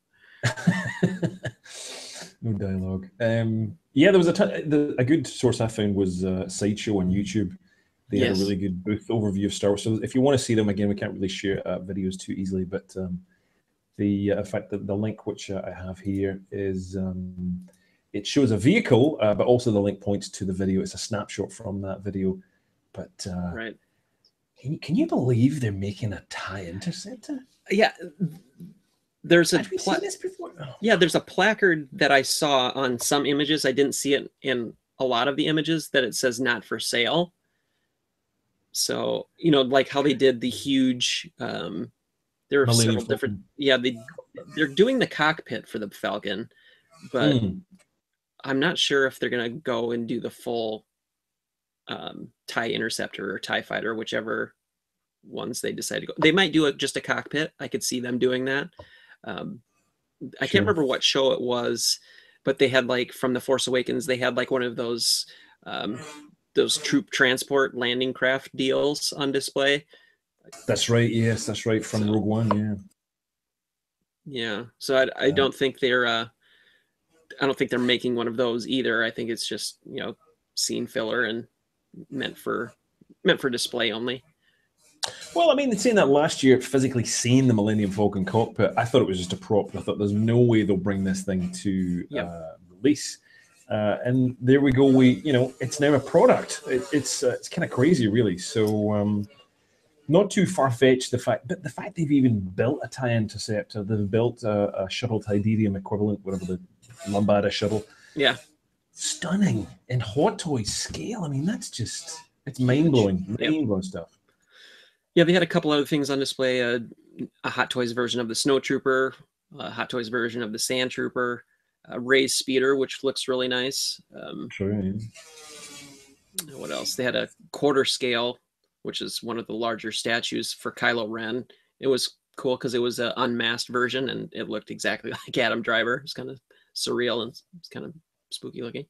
no dialogue. Um, yeah, there was a, the, a good source I found was uh, Sideshow on YouTube. They yes. had a really good booth overview of Star Wars. So if you want to see them again, we can't really share uh, videos too easily, but um, the uh, fact that the link which uh, I have here is um, it shows a vehicle, uh, but also the link points to the video. It's a snapshot from that video. But uh, right. Can you, can you believe they're making a TIE Interceptor? Yeah, there's a Have you seen this before? Oh. Yeah, there's a placard that I saw on some images. I didn't see it in a lot of the images that it says not for sale. So, you know, like how they did the huge, um, there are Millennium several different, yeah, they, they're doing the cockpit for the Falcon, but mm. I'm not sure if they're going to go and do the full um, TIE Interceptor or TIE Fighter, whichever ones they decide to go. They might do it just a cockpit. I could see them doing that. Um, I sure. can't remember what show it was, but they had like from The Force Awakens, they had like one of those um, those troop transport landing craft deals on display. That's right. Yes, that's right. From so, Rogue One. Yeah. Yeah. So I, I don't think they're uh, I don't think they're making one of those either. I think it's just, you know, scene filler and meant for meant for display only. Well, I mean, saying that last year, physically seeing the Millennium Falcon cockpit, I thought it was just a prop. I thought there's no way they'll bring this thing to yep. uh, release. Uh, and there we go. We, you know, it's now a product. It, it's uh, it's kind of crazy, really. So um, not too far-fetched, the fact, but the fact they've even built a TIE Interceptor, they've built a, a shuttle Tydirium equivalent, whatever the Lambada shuttle. Yeah. Stunning. In Hot Toys scale. I mean, that's just, it's mind-blowing. Mind-blowing yep. stuff. Yeah, they had a couple other things on display. Uh, a Hot Toys version of the Snow Trooper, a Hot Toys version of the Sand Trooper, a Rey's Speeder, which looks really nice. Um, True. What else? They had a quarter scale, which is one of the larger statues for Kylo Ren. It was cool because it was an unmasked version, and it looked exactly like Adam Driver. It's kind of surreal and it's kind of spooky looking.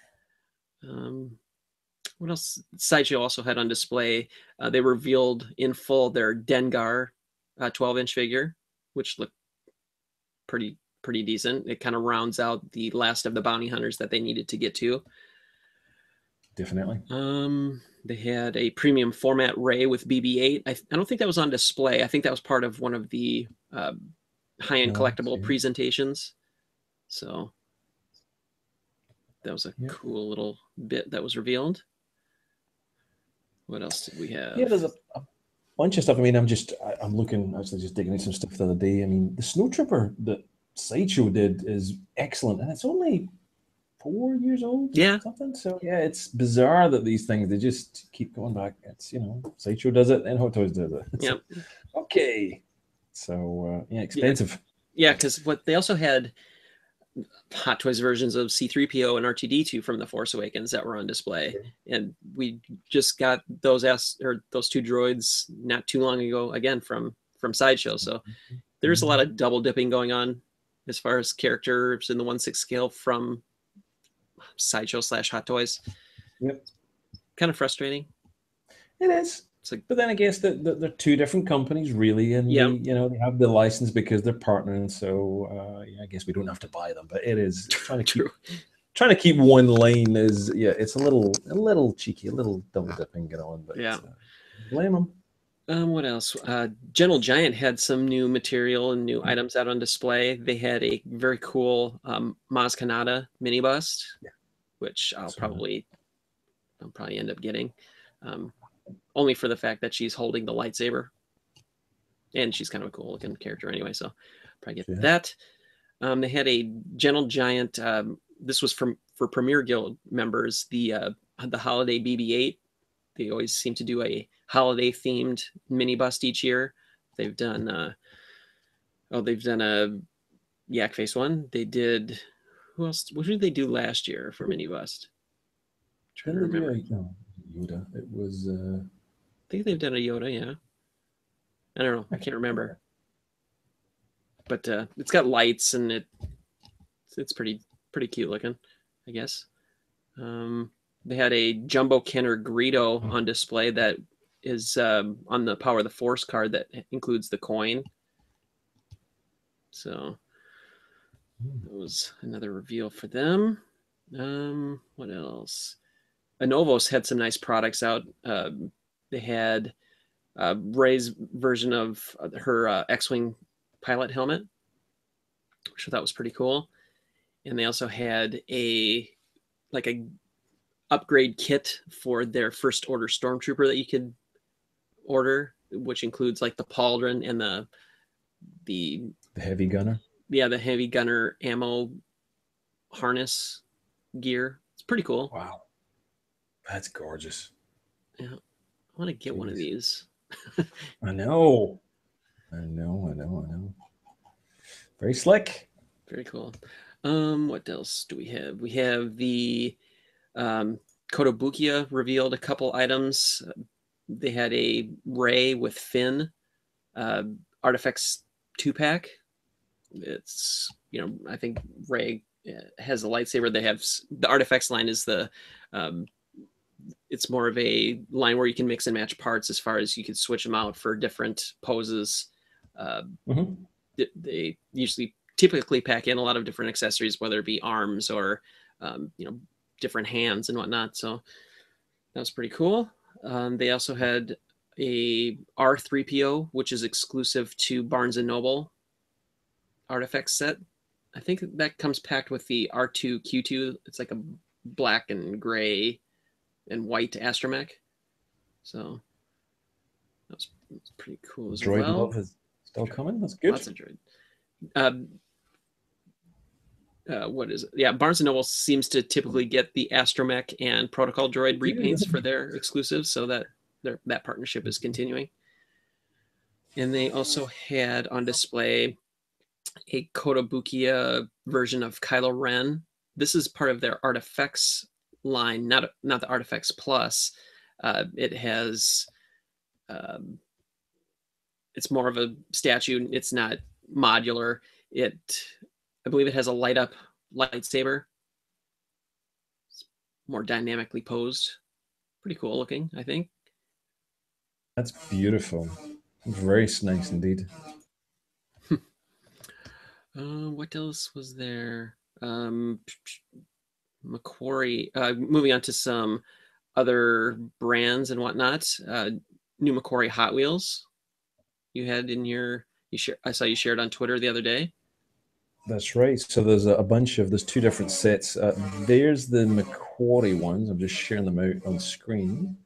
Um, what else? Sideshow also had on display. Uh, they revealed in full their Dengar uh, twelve inch figure, which looked pretty pretty decent. It kind of rounds out the last of the bounty hunters that they needed to get to. Definitely. Um, they had a premium format Rey with B B eight. I, I don't think that was on display. I think that was part of one of the uh, high-end no, collectible presentations. So that was a yep. cool little bit that was revealed. What else did we have? Yeah, there's a, a bunch of stuff. I mean, I'm just, I, I'm looking, actually just digging at some stuff the other day. I mean, the Snow Trooper that Sideshow did is excellent, and it's only four years old. Yeah. Something. So, yeah, it's bizarre that these things, they just keep going back. It's, you know, Sideshow does it and Hot Toys does it. Yep. Okay. So, uh, yeah, expensive. Yeah, because yeah, what they also had Hot Toys versions of C three P O and R two D two from The Force Awakens that were on display, okay. and we just got those s or those two droids not too long ago again from from Sideshow. So there's a lot of double dipping going on as far as characters in the one six scale from Sideshow slash Hot Toys. Yep. Kind of frustrating. It is. It's like, but then I guess that the, they're two different companies, really, and yeah. they, you know, they have the license because they're partnering. So uh, yeah, I guess we don't have to buy them, but it is trying to keep trying to keep one lane is yeah, it's a little a little cheeky, a little double dipping going on. But yeah, uh, blame them. Um, what else? Uh, Gentle Giant had some new material and new mm-hmm. items out on display. They had a very cool um, Maz Kanata mini bust, yeah. which I'll so, probably I'll probably end up getting. Um, only for the fact that she's holding the lightsaber, and she's kind of a cool looking character anyway, so probably get yeah. that. Um, they had a Gentle Giant. Um, this was from for Premier Guild members. The uh, the holiday B B eight. They always seem to do a holiday themed mini bust each year. They've done. Uh, oh, they've done a Yak Face one. They did. Who else? What did they do last year for mini bust? I'm trying Didn't to remember. A, no, Yoda. It was. Uh... I think they've done a Yoda, yeah. I don't know. I can't remember. But uh, it's got lights and it it's pretty pretty cute looking, I guess. Um, they had a Jumbo Kenner Greedo on display that is um, on the Power of the Force card that includes the coin. So that was another reveal for them. Um, what else? Anovos had some nice products out. Um, they had uh, Rey's version of her uh, X-Wing pilot helmet, which I thought was pretty cool. And they also had a like a upgrade kit for their First Order Stormtrooper that you could order, which includes like the pauldron and the the, the heavy gunner. Yeah, the heavy gunner ammo harness gear. It's pretty cool. Wow, that's gorgeous. Yeah, I want to get Jeez. one of these. I know. I know, I know, I know. Very slick. Very cool. Um, what else do we have? We have the um, Kotobukiya revealed a couple items. They had a Rey with Finn uh, Artifacts two-pack. It's, you know, I think Rey has a lightsaber. They have the Artifacts line is the um, it's more of a line where you can mix and match parts as far as you can switch them out for different poses. Uh, mm-hmm. they, they usually typically pack in a lot of different accessories, whether it be arms or, um, you know, different hands and whatnot. So that was pretty cool. Um, they also had a R three P O, which is exclusive to Barnes and Noble artifact set. I think that comes packed with the R two Q two. It's like a black and gray and white astromech. So That was, that was pretty cool as Droid well. love is still coming. That's good. Lots of droid. Um, uh, what is it? Yeah, Barnes and Noble seems to typically get the Astromech and Protocol Droid repaints for their exclusives, so that their that partnership is continuing. And they also had on display a Kotobukiya version of Kylo Ren. This is part of their Artifacts line, not not the Artifacts Plus. Uh, it has, um, it's more of a statue. It's not modular. It, I believe, it has a light up lightsaber. It's more dynamically posed. Pretty cool looking, I think. That's beautiful. Very nice indeed. Uh, what else was there? Um, Macquarie. Uh, moving on to some other brands and whatnot. Uh, new Macquarie Hot Wheels. You had in your you share. I saw you shared on Twitter the other day. That's right. So there's a bunch of there's two different sets. Uh, there's the Macquarie ones. I'm just sharing them out on screen.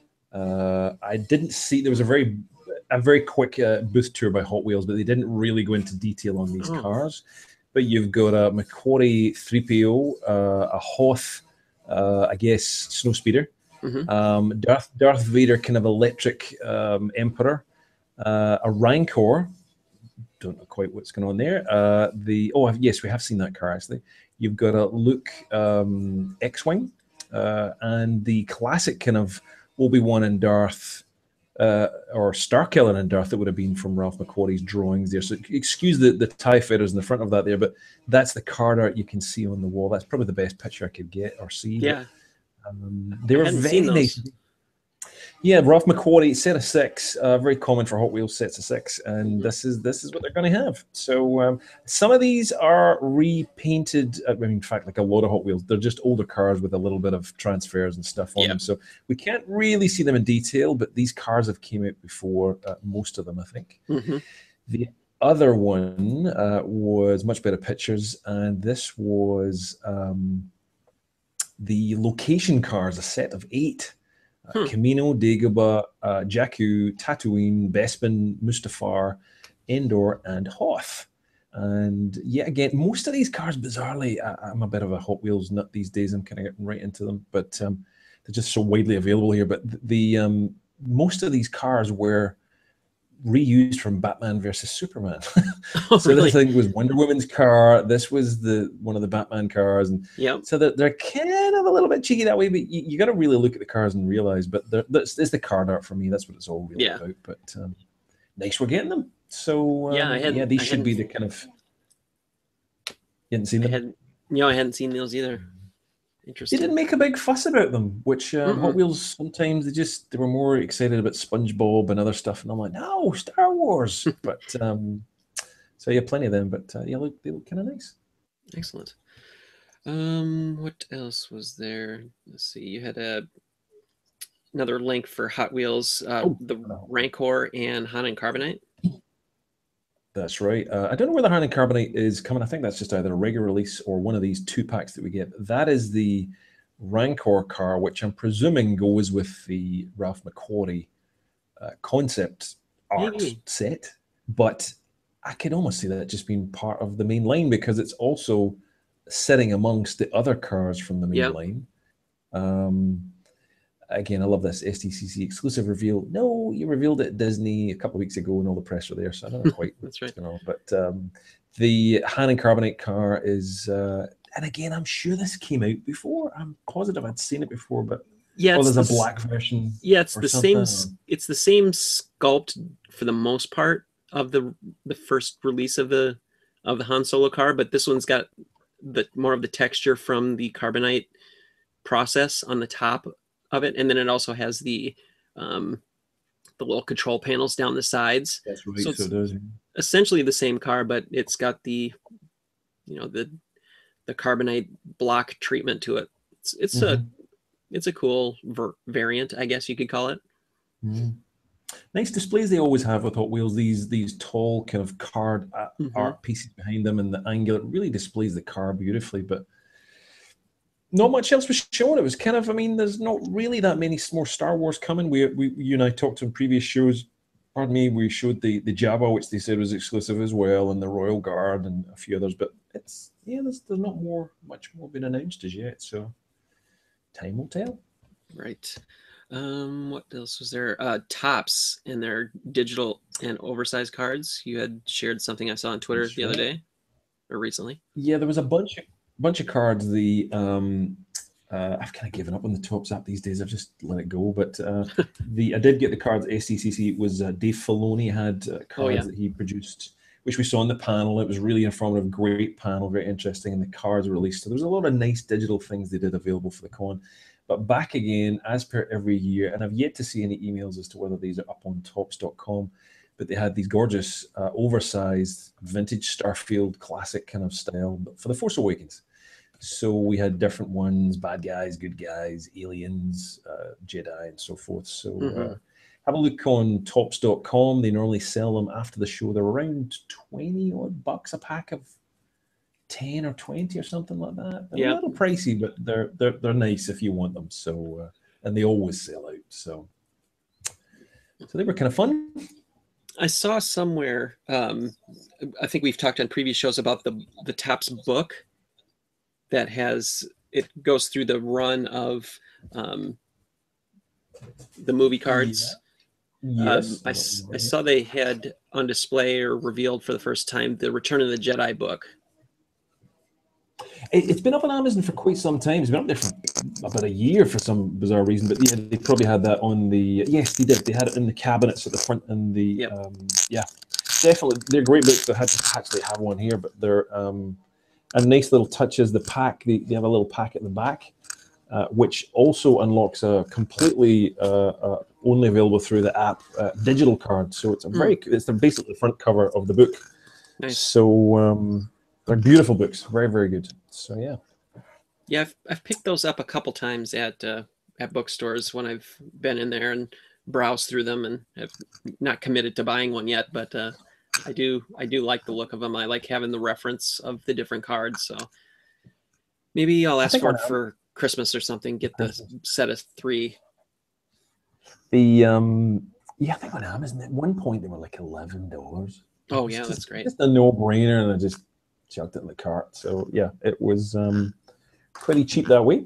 Uh, I didn't see there was a very a very quick uh, booth tour by Hot Wheels, but they didn't really go into detail on these oh. cars. But you've got a Macquarie three P O, uh, a Hoth, uh, I guess, Snowspeeder, mm-hmm. um, Darth, Darth Vader kind of electric um, Emperor, uh, a Rancor, don't know quite what's going on there. Uh, the Oh, yes, we have seen that car, actually. You've got a Luke um, X-Wing, uh, and the classic kind of Obi-Wan and Darth, Uh, or Starkiller and Darth that would have been from Ralph McQuarrie's drawings there. So excuse the, the TIE fighters in the front of that there, but that's the card art you can see on the wall. That's probably the best picture I could get or see. Yeah. But, um, they I were very nice. Yeah, Ralph McQuarrie, set of six, uh, very common for Hot Wheels sets of six, and mm-hmm. this is this is what they're going to have. So um, some of these are repainted. I mean, in fact, like a lot of Hot Wheels, they're just older cars with a little bit of transfers and stuff on yep. them. So we can't really see them in detail, but these cars have came out before, uh, most of them, I think. Mm-hmm. The other one uh, was much better pictures, and this was um, the location cars, a set of eight. Uh, hmm. Kamino, Dagobah, uh, Jakku, Tatooine, Bespin, Mustafar, Endor, and Hoth. And yeah, again, most of these cars, bizarrely, I, I'm a bit of a Hot Wheels nut these days. I'm kind of getting right into them, but um, they're just so widely available here. But the um, most of these cars were reused from Batman versus Superman. Oh, so really? This I think was Wonder Woman's car. This was the one of the Batman cars, and yep. so they're, they're kind of a little bit cheeky that way. But you, you got to really look at the cars and realize. But that's it's the card art for me. That's what it's all really yeah. about. But um, nice, we're getting them. So um, yeah, I had, yeah, these I should be the kind of. You hadn't seen them? I had, no, I hadn't seen those either. Interesting. They didn't make a big fuss about them, which um, mm-hmm. Hot Wheels sometimes they just they were more excited about SpongeBob and other stuff, and I'm like, no, Star Wars. but um, so yeah, plenty of them, but uh, yeah, look, they look kind of nice. Excellent. Um, what else was there? Let's see. You had a another link for Hot Wheels, uh, oh, the no. Rancor and Han and Carbonite. That's right. Uh, I don't know where the Han and Carbonite is coming. I think that's just either a regular release or one of these two packs that we get. That is the Rancor car, which I'm presuming goes with the Ralph McQuarrie uh, concept art Maybe. set. But I could almost see that just being part of the main line because it's also sitting amongst the other cars from the main yep. line. Um, Again, I love this S T C C exclusive reveal. No, you revealed it at Disney a couple of weeks ago and all the press were there, so I don't know quite That's right. what's going on. But um, the Han and Carbonite car is, uh, and again, I'm sure this came out before. I'm positive I'd seen it before, but yeah, oh, it's there's the, a black version. Yeah, it's the something. same. It's the same sculpt for the most part of the the first release of the of the Han Solo car, but this one's got the more of the texture from the Carbonite process on the top of it, and then it also has the um the little control panels down the sides. That's right. So so it's it does. essentially the same car, but it's got the you know the the Carbonite block treatment to it. It's it's mm-hmm. a it's a cool ver- variant, I guess you could call it. Mm. Nice displays they always have with Hot Wheels. These these tall kind of card mm-hmm. art pieces behind them, and the angle it really displays the car beautifully. But not much else was shown. It was kind of, I mean, there's not really that many more Star Wars coming. We, we you and I talked on previous shows. Pardon me, we showed the the Jabba, which they said was exclusive as well, and the Royal Guard and a few others. But it's yeah, there's there's not more much more been announced as yet. So time will tell. Right. Um, what else was there? Uh, Topps and their digital and oversized cards. You had shared something I saw on Twitter That's the right. other day, or recently. Yeah, there was a bunch of bunch of cards. The um, uh, I've kind of given up on the Topps app these days. I've just let it go. But uh, the I did get the cards. S C C C was uh, Dave Filoni had uh, cards Oh, yeah. that he produced, which we saw on the panel. It was really informative, great panel, very interesting, and the cards were released. So there was a lot of nice digital things they did available for the con. But back again, as per every year, and I've yet to see any emails as to whether these are up on topps dot com, but they had these gorgeous, uh, oversized, vintage Starfield classic kind of style but for The Force Awakens. So we had different ones, bad guys, good guys, aliens, uh, Jedi, and so forth. So Mhm. uh, have a look on topps dot com. They normally sell them after the show. They're around twenty odd bucks a pack of ten or twenty or something like that. They're Yeah. a little pricey, but they're they're they're nice if you want them. So uh, and they always sell out. So so they were kind of fun. I saw somewhere. Um, I think we've talked on previous shows about the the Topps book that has it goes through the run of um, the movie cards. Yeah. Yes, Um, I, I saw they had on display or revealed for the first time the Return of the Jedi book. It, it's been up on Amazon for quite some time. It's been up there for about a year for some bizarre reason. But yeah, they probably had that on the. Yes, they did. They had it in the cabinets at the front and the. Yep. Um, yeah, definitely. They're great books. I had to actually have one here, but they're um, a nice little touch is the pack. They, they have a little pack at the back, uh, which also unlocks a completely uh, uh, only available through the app uh, digital card. So it's a very. Mm. It's the basically the front cover of the book. Nice. So. Um, They're beautiful books, very, very good. So yeah, yeah, I've, I've picked those up a couple times at uh, at bookstores when I've been in there and browsed through them, and have not committed to buying one yet. But uh, I do I do like the look of them. I like having the reference of the different cards. So maybe I'll ask for it for Christmas or something. Get the set of three. The um yeah, I think on Amazon at one point they were like eleven dollars. Oh yeah, just, that's great. Just a no-brainer, and I just chucked it in the cart. So yeah, it was um, pretty cheap that way.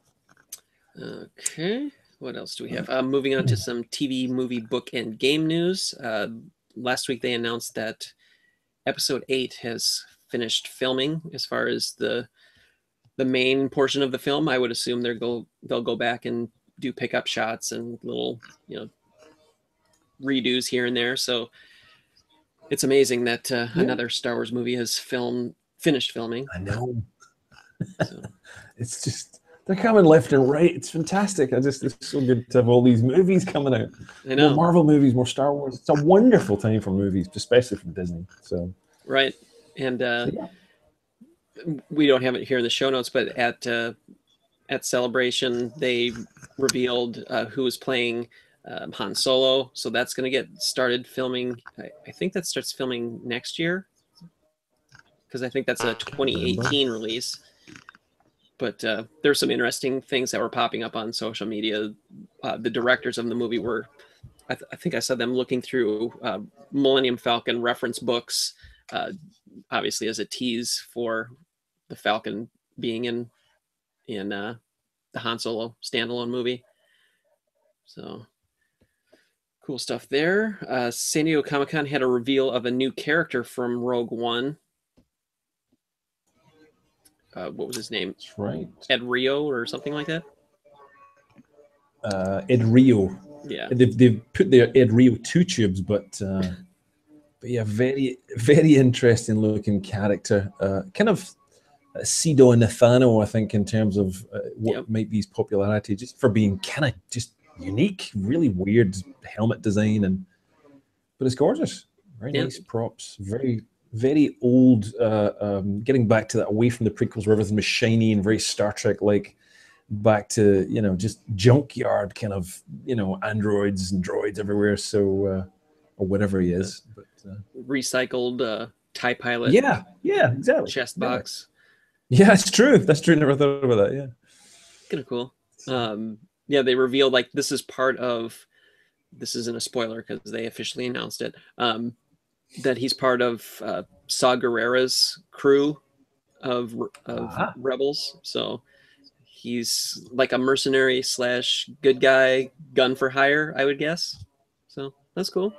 Okay, what else do we have? Uh, moving on to some T V, movie, book, and game news. Uh, last week they announced that episode eight has finished filming. As far as the the main portion of the film, I would assume they'll go they'll go back and do pickup shots and little you know redos here and there. So. It's amazing that uh, yeah. another Star Wars movie has filmed, finished filming. I know. So. It's just, they're coming left and right. It's fantastic. I just, it's so good to have all these movies coming out. I know. More Marvel movies, more Star Wars. It's a wonderful time for movies, especially from Disney. So Right. And uh, so, yeah. we don't have it here in the show notes, but at, uh, at Celebration, they revealed uh, who was playing Um, Han Solo, so that's going to get started filming. I, I think that starts filming next year, because I think that's a twenty eighteen release. But uh, there's some interesting things that were popping up on social media. Uh, the directors of the movie were, I, th- I think I saw them looking through uh, Millennium Falcon reference books, uh, obviously as a tease for the Falcon being in in uh, the Han Solo standalone movie. So. Cool stuff there. Uh, San Diego Comic-Con had a reveal of a new character from Rogue One. Uh, what was his name? That's right. Ed Rio or something like that? Uh, Ed Rio. Yeah. They've, they've put their Ed Rio two tubes, but uh, but yeah, very, very interesting looking character. Uh, kind of Sido Nathano, I think, in terms of uh, what Yep. might be his popularity, just for being kind of just unique, really weird helmet design, and but it's gorgeous. Very Yeah. nice props. Very, very old. Uh, um, getting back to that, away from the prequels, where everything was shiny and very Star Trek like. Back to you know just junkyard kind of you know androids and droids everywhere. So uh, or whatever he is, but uh, Recycled uh, TIE Pilot. yeah, yeah, exactly. Chest Yeah. box. Yeah, it's true. That's true. Never thought about that. Yeah. kind of cool. Um, yeah, they revealed like this is part of. This isn't a spoiler because they officially announced it. Um, that he's part of uh, Saw Gerrera's crew of of Ah, rebels. So he's like a mercenary slash good guy, gun for hire, I would guess. So that's cool.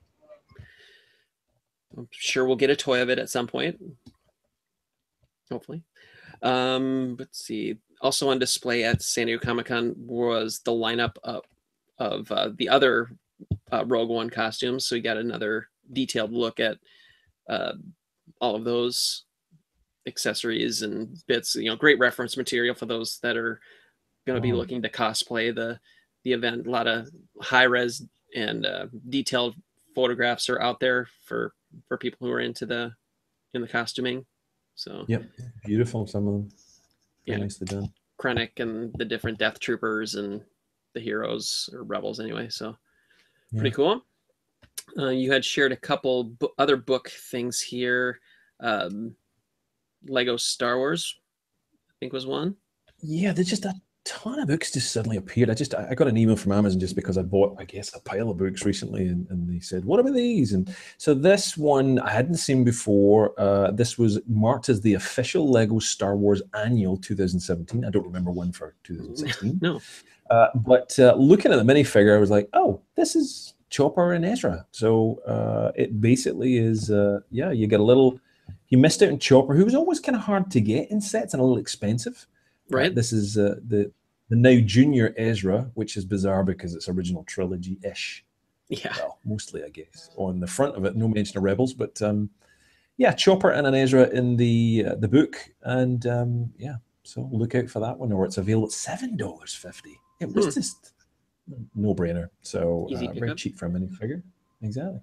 I'm sure we'll get a toy of it at some point. Hopefully. Um, let's see. Also on display at San Diego Comic Con was the lineup of, of uh, the other uh, Rogue One costumes. So we got another detailed look at uh, all of those accessories and bits. You know, great reference material for those that are going to be oh, looking to cosplay the the event. A lot of high res and uh, detailed photographs are out there for for people who are into the in the costuming. So yep, beautiful. Some of them very yeah, nicely done. Krennic and the different Death Troopers and the heroes or rebels anyway. So Yeah. pretty cool. Uh, you had shared a couple bo- other book things here. Um, Lego Star Wars, I think was one. Yeah, there's just a ton of books just suddenly appeared. I just I got an email from Amazon just because I bought, I guess, a pile of books recently, and, and they said, "What about these?" And so this one I hadn't seen before. Uh, this was marked as the official Lego Star Wars Annual twenty seventeen. I don't remember one for twenty sixteen. No. Uh, but uh, looking at the minifigure, I was like, "Oh, this is Chopper and Ezra." So uh, it basically is, uh, yeah, you get a little. You missed out on Chopper, who was always kind of hard to get in sets and a little expensive. Uh, Right. this is uh, the the now junior Ezra, which is bizarre because it's original trilogy ish. Yeah. Well, mostly, I guess. On the front of it, no mention of Rebels, but um, yeah, Chopper and an Ezra in the uh, the book, and um, yeah, so look out for that one, or it's available at seven dollars fifty. It was Hmm. just no brainer. So Easy uh, very pickup. cheap for a minifigure, exactly.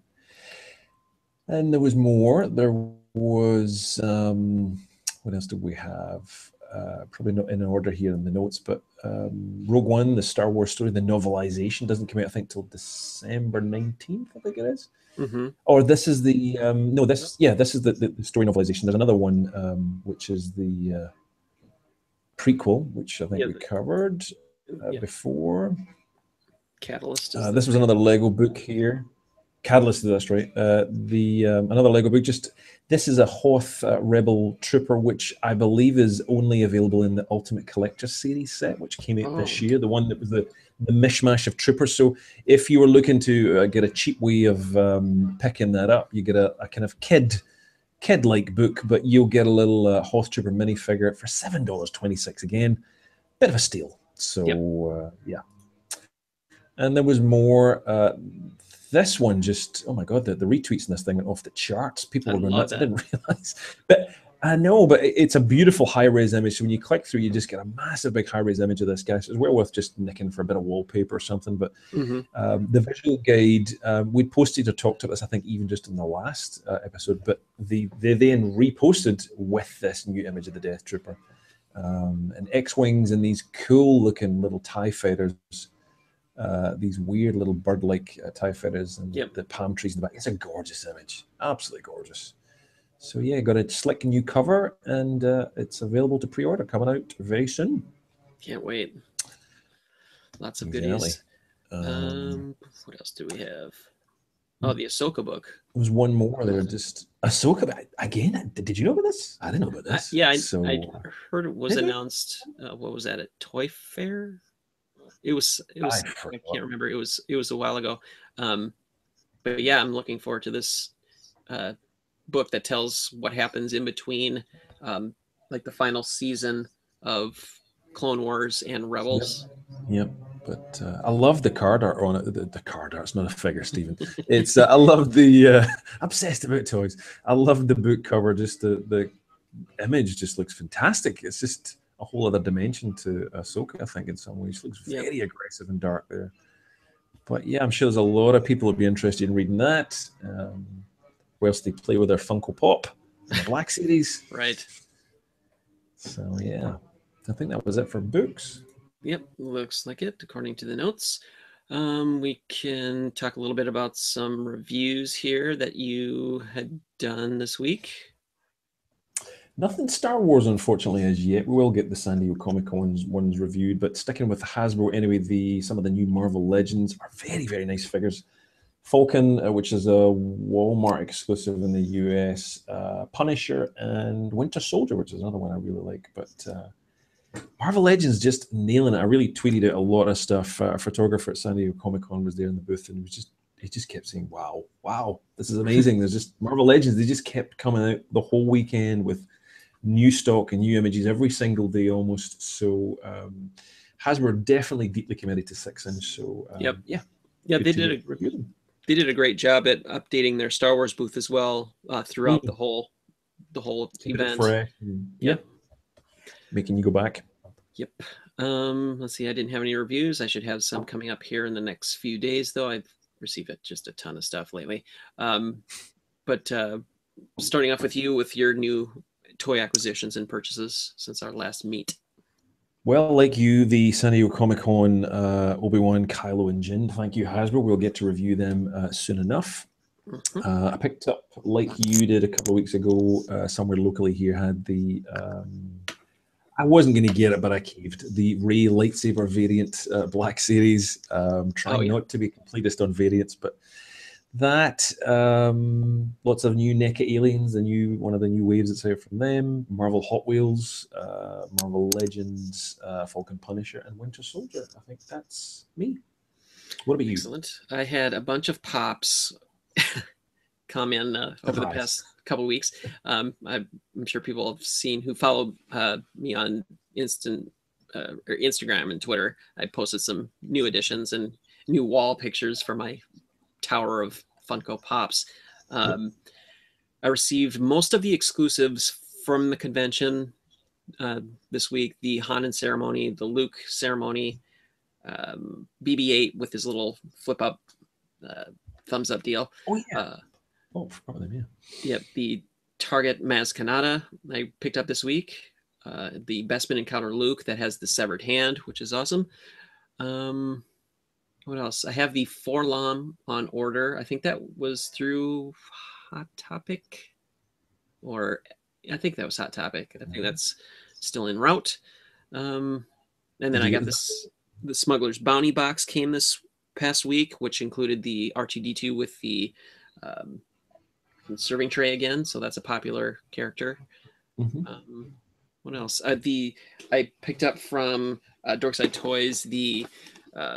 And there was more. There was um, what else did we have? Uh, probably not in order here in the notes, but um, Rogue One, the Star Wars story, the novelization doesn't come out, I think, till December nineteenth, I think it is. Mm-hmm. Or this is the, um, no, this, yeah, this is the, the, the story novelization. There's another one, um, which is the uh, prequel, which I think Yeah, we the- covered uh, yeah. before. Catalyst. Is Uh, the this was pre- another Lego book here. Catalyst, that's right. Uh, the um, another Lego book. Just this is a Hoth uh, Rebel Trooper, which I believe is only available in the Ultimate Collector Series set, which came out Oh. this year. The one that was the the mishmash of troopers. So if you were looking to uh, get a cheap way of um, picking that up, you get a, a kind of kid kid like book, but you'll get a little uh, Hoth Trooper minifigure for seven dollars twenty six. Again, bit of a steal. So Yep. uh, yeah. And there was more. Uh, this one just, oh my god, the, the retweets in this thing went off the charts. People I were going love nuts. I that. didn't realize, but I know, but it- it's a beautiful high res image. So when you click through, you just get a massive big high res image of this guy. So it's well worth just nicking for a bit of wallpaper or something. But Mm-hmm. um, the visual guide, um, we posted or talked about this, I think, even just in the last uh, episode. But the they then reposted with this new image of the Death Trooper, um, and X wings and these cool looking little Tie fighters. Uh, these weird little bird-like uh, TIE fighters and Yep. the palm trees in the back. It's a gorgeous image, absolutely gorgeous. So yeah, got a slick new cover, and uh, it's available to pre-order, coming out very soon. Can't wait. Lots of Exactly. goodies. Um, Um, what else do we have? Oh, the Ahsoka book. there was one more there, just Ahsoka. but Again, did you know about this? I didn't know about I, this. yeah, I, so I heard it was Did you? announced. Uh, what was that at Toy Fair? It was. It was. I I, forgot. can't remember. It was. It was a while ago. Um, but yeah, I'm looking forward to this uh, book that tells what happens in between, um, like the final season of Clone Wars and Rebels. Yep. But uh, I love the card art on it. The, the card art, it's not a figure, Stephen. It's uh, I love the uh, obsessed about toys. I love the book cover. Just the the image just looks fantastic. It's just a whole other dimension to Ahsoka, I think, in some ways. She looks very yep. aggressive and dark there. But yeah, I'm sure there's a lot of people who'd be interested in reading that. Um, whilst they play with their Funko Pop in the Black Series. Right. So yeah, I think that was it for books. Yep, looks like it, according to the notes. Um, we can talk a little bit about some reviews here that you had done this week. Nothing Star Wars, unfortunately, as yet. We will get the San Diego Comic Con ones reviewed, but sticking with Hasbro anyway, the some of the new Marvel Legends are very, very nice figures. Falcon, uh, which is a Walmart exclusive in the U S, uh, Punisher, and Winter Soldier, which is another one I really like. But uh, Marvel Legends just nailing it. I really tweeted out a lot of stuff. Uh, a photographer at San Diego Comic Con was there in the booth, and it was just he just kept saying, "Wow, wow, this is amazing." There's just Marvel Legends. They just kept coming out the whole weekend with new stock and new images every single day almost. So um, Hasbro definitely deeply committed to six inch. So um, yep, yeah, yeah, they did a review them. They did a great job at updating their Star Wars booth as well uh, throughout mm. the whole the whole Keep event. Fresh. Yep, making you go back. Yep. Um, let's see. I didn't have any reviews. I should have some coming up here in the next few days, though. I've received just a ton of stuff lately. Um, but uh, starting off with you with your new toy acquisitions and purchases since our last meet. Well, like you, the San Diego Comic Con uh, Obi-Wan, Kylo, and Jin. Thank you, Hasbro. We'll get to review them uh, soon enough. Mm-hmm. uh, I picked up, like you did a couple of weeks ago, uh, somewhere locally here, had the, um, I wasn't going to get it, but I caved. The Rey lightsaber variant uh, Black Series. Um, trying oh, yeah. not to be completist on variants, but that, um, lots of new NECA aliens, the new one of the new waves that's out from them, Marvel Hot Wheels, uh, Marvel Legends, uh, Falcon Punisher, and Winter Soldier. I think that's me. What about you? Excellent. I had a bunch of pops come in uh, over the past couple of weeks. Um, I'm sure people have seen who follow uh, me on Instant uh, or Instagram and Twitter. I posted some new additions and new wall pictures for my tower of Funko Pops. Um, yep. I received most of the exclusives from the convention uh, this week. The Han and ceremony, the Luke ceremony, um, B B eight with his little flip up uh, thumbs up deal. Oh yeah. Uh, oh, forgot them, yeah. Yep. The Target Maz Kanata I picked up this week. Uh, the Bespin Encounter Luke that has the severed hand, which is awesome. Um, What else? I have the Forlom on order. I think that was through Hot Topic, or I think that was Hot Topic. I think that's still en route. Um, and then I got this, the Smuggler's Bounty box came this past week, which included the R two D two with the um, serving tray again. So that's a popular character. Mm-hmm. Um, what else? Uh, the I picked up from uh, Dorkside Toys the uh,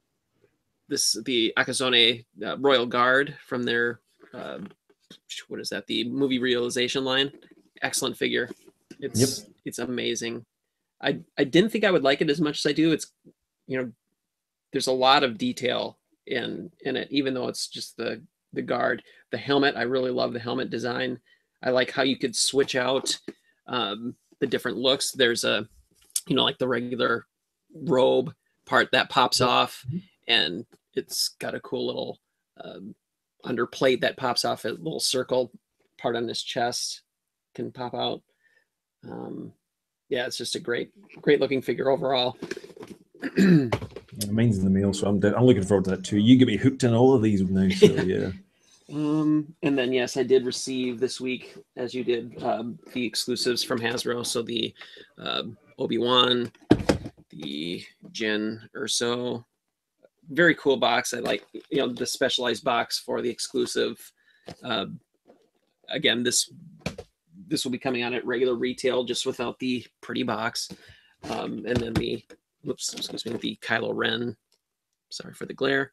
This the Akazone uh, Royal Guard from their uh, what is that? The movie realization line. Excellent figure. It's yep. it's amazing. I I didn't think I would like it as much as I do. It's you know there's a lot of detail in in it, even though it's just the the guard. The helmet, I really love the helmet design. I like how you could switch out um, the different looks. There's a you know like the regular robe part that pops off, and it's got a cool little um, underplate that pops off, a little circle part on his chest can pop out. Um, yeah, it's just a great, great looking figure overall. Yeah, mine's in the mail, so I'm, I'm looking forward to that too. You get me hooked in all of these now, so yeah. Um, and then, yes, I did receive this week, as you did, um, the exclusives from Hasbro. So the um, Obi-Wan, the Jyn Erso, very cool box. I like, you know, the specialized box for the exclusive. Uh, again, this this will be coming out at regular retail, just without the pretty box. Um, and then the, whoops, excuse me, the Kylo Ren. Sorry for the glare.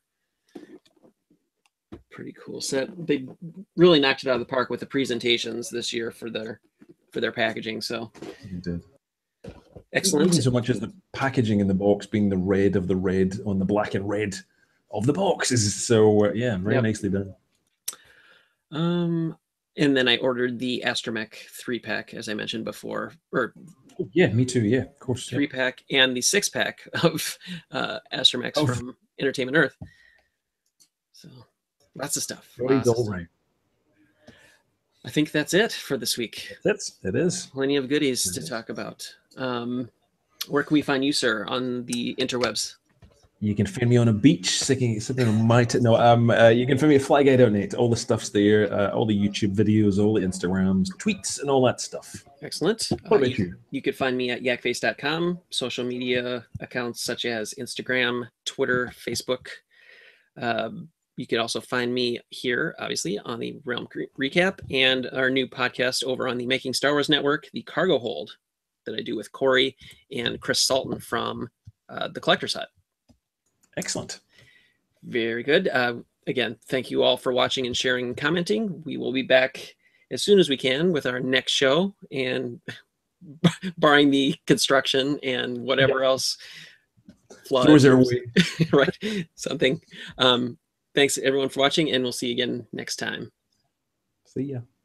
Pretty cool set. They really knocked it out of the park with the presentations this year for their for their packaging. So you did. Excellent. Even so much as the packaging in the box being the red of the red on the black and red of the boxes. So uh, yeah, very yep. nicely done. Um, and then I ordered the Astromech three pack, as I mentioned before, or oh, yeah, me too. Yeah, of course. Three yeah. pack and the six pack of uh, Astromechs oh. from Entertainment Earth. So lots of stuff. Lots all of right. stuff. I think that's it for this week. That's it is. Plenty of goodies it to is. talk about. Um, where can we find you, sir, on the interwebs? You can find me on a beach, sitting, sitting on my t- no. Um, uh, you can find me at fly guy dot net. All the stuff's there. Uh, all the YouTube videos, all the Instagrams, tweets, and all that stuff. Excellent. What Uh, about you, you? you could find me at yak face dot com, social media accounts such as Instagram, Twitter, Facebook. Um, you can also find me here, obviously, on the Realm Recap and our new podcast over on the Making Star Wars Network, The Cargo Hold, that I do with Corey and Chris Salton from uh, The Collector's Hut. Excellent. Very good. Uh, again, thank you all for watching and sharing and commenting. We will be back as soon as we can with our next show, and barring the construction and whatever yep. else floods throws our way. right, something. Um, thanks everyone for watching, and we'll see you again next time. See ya.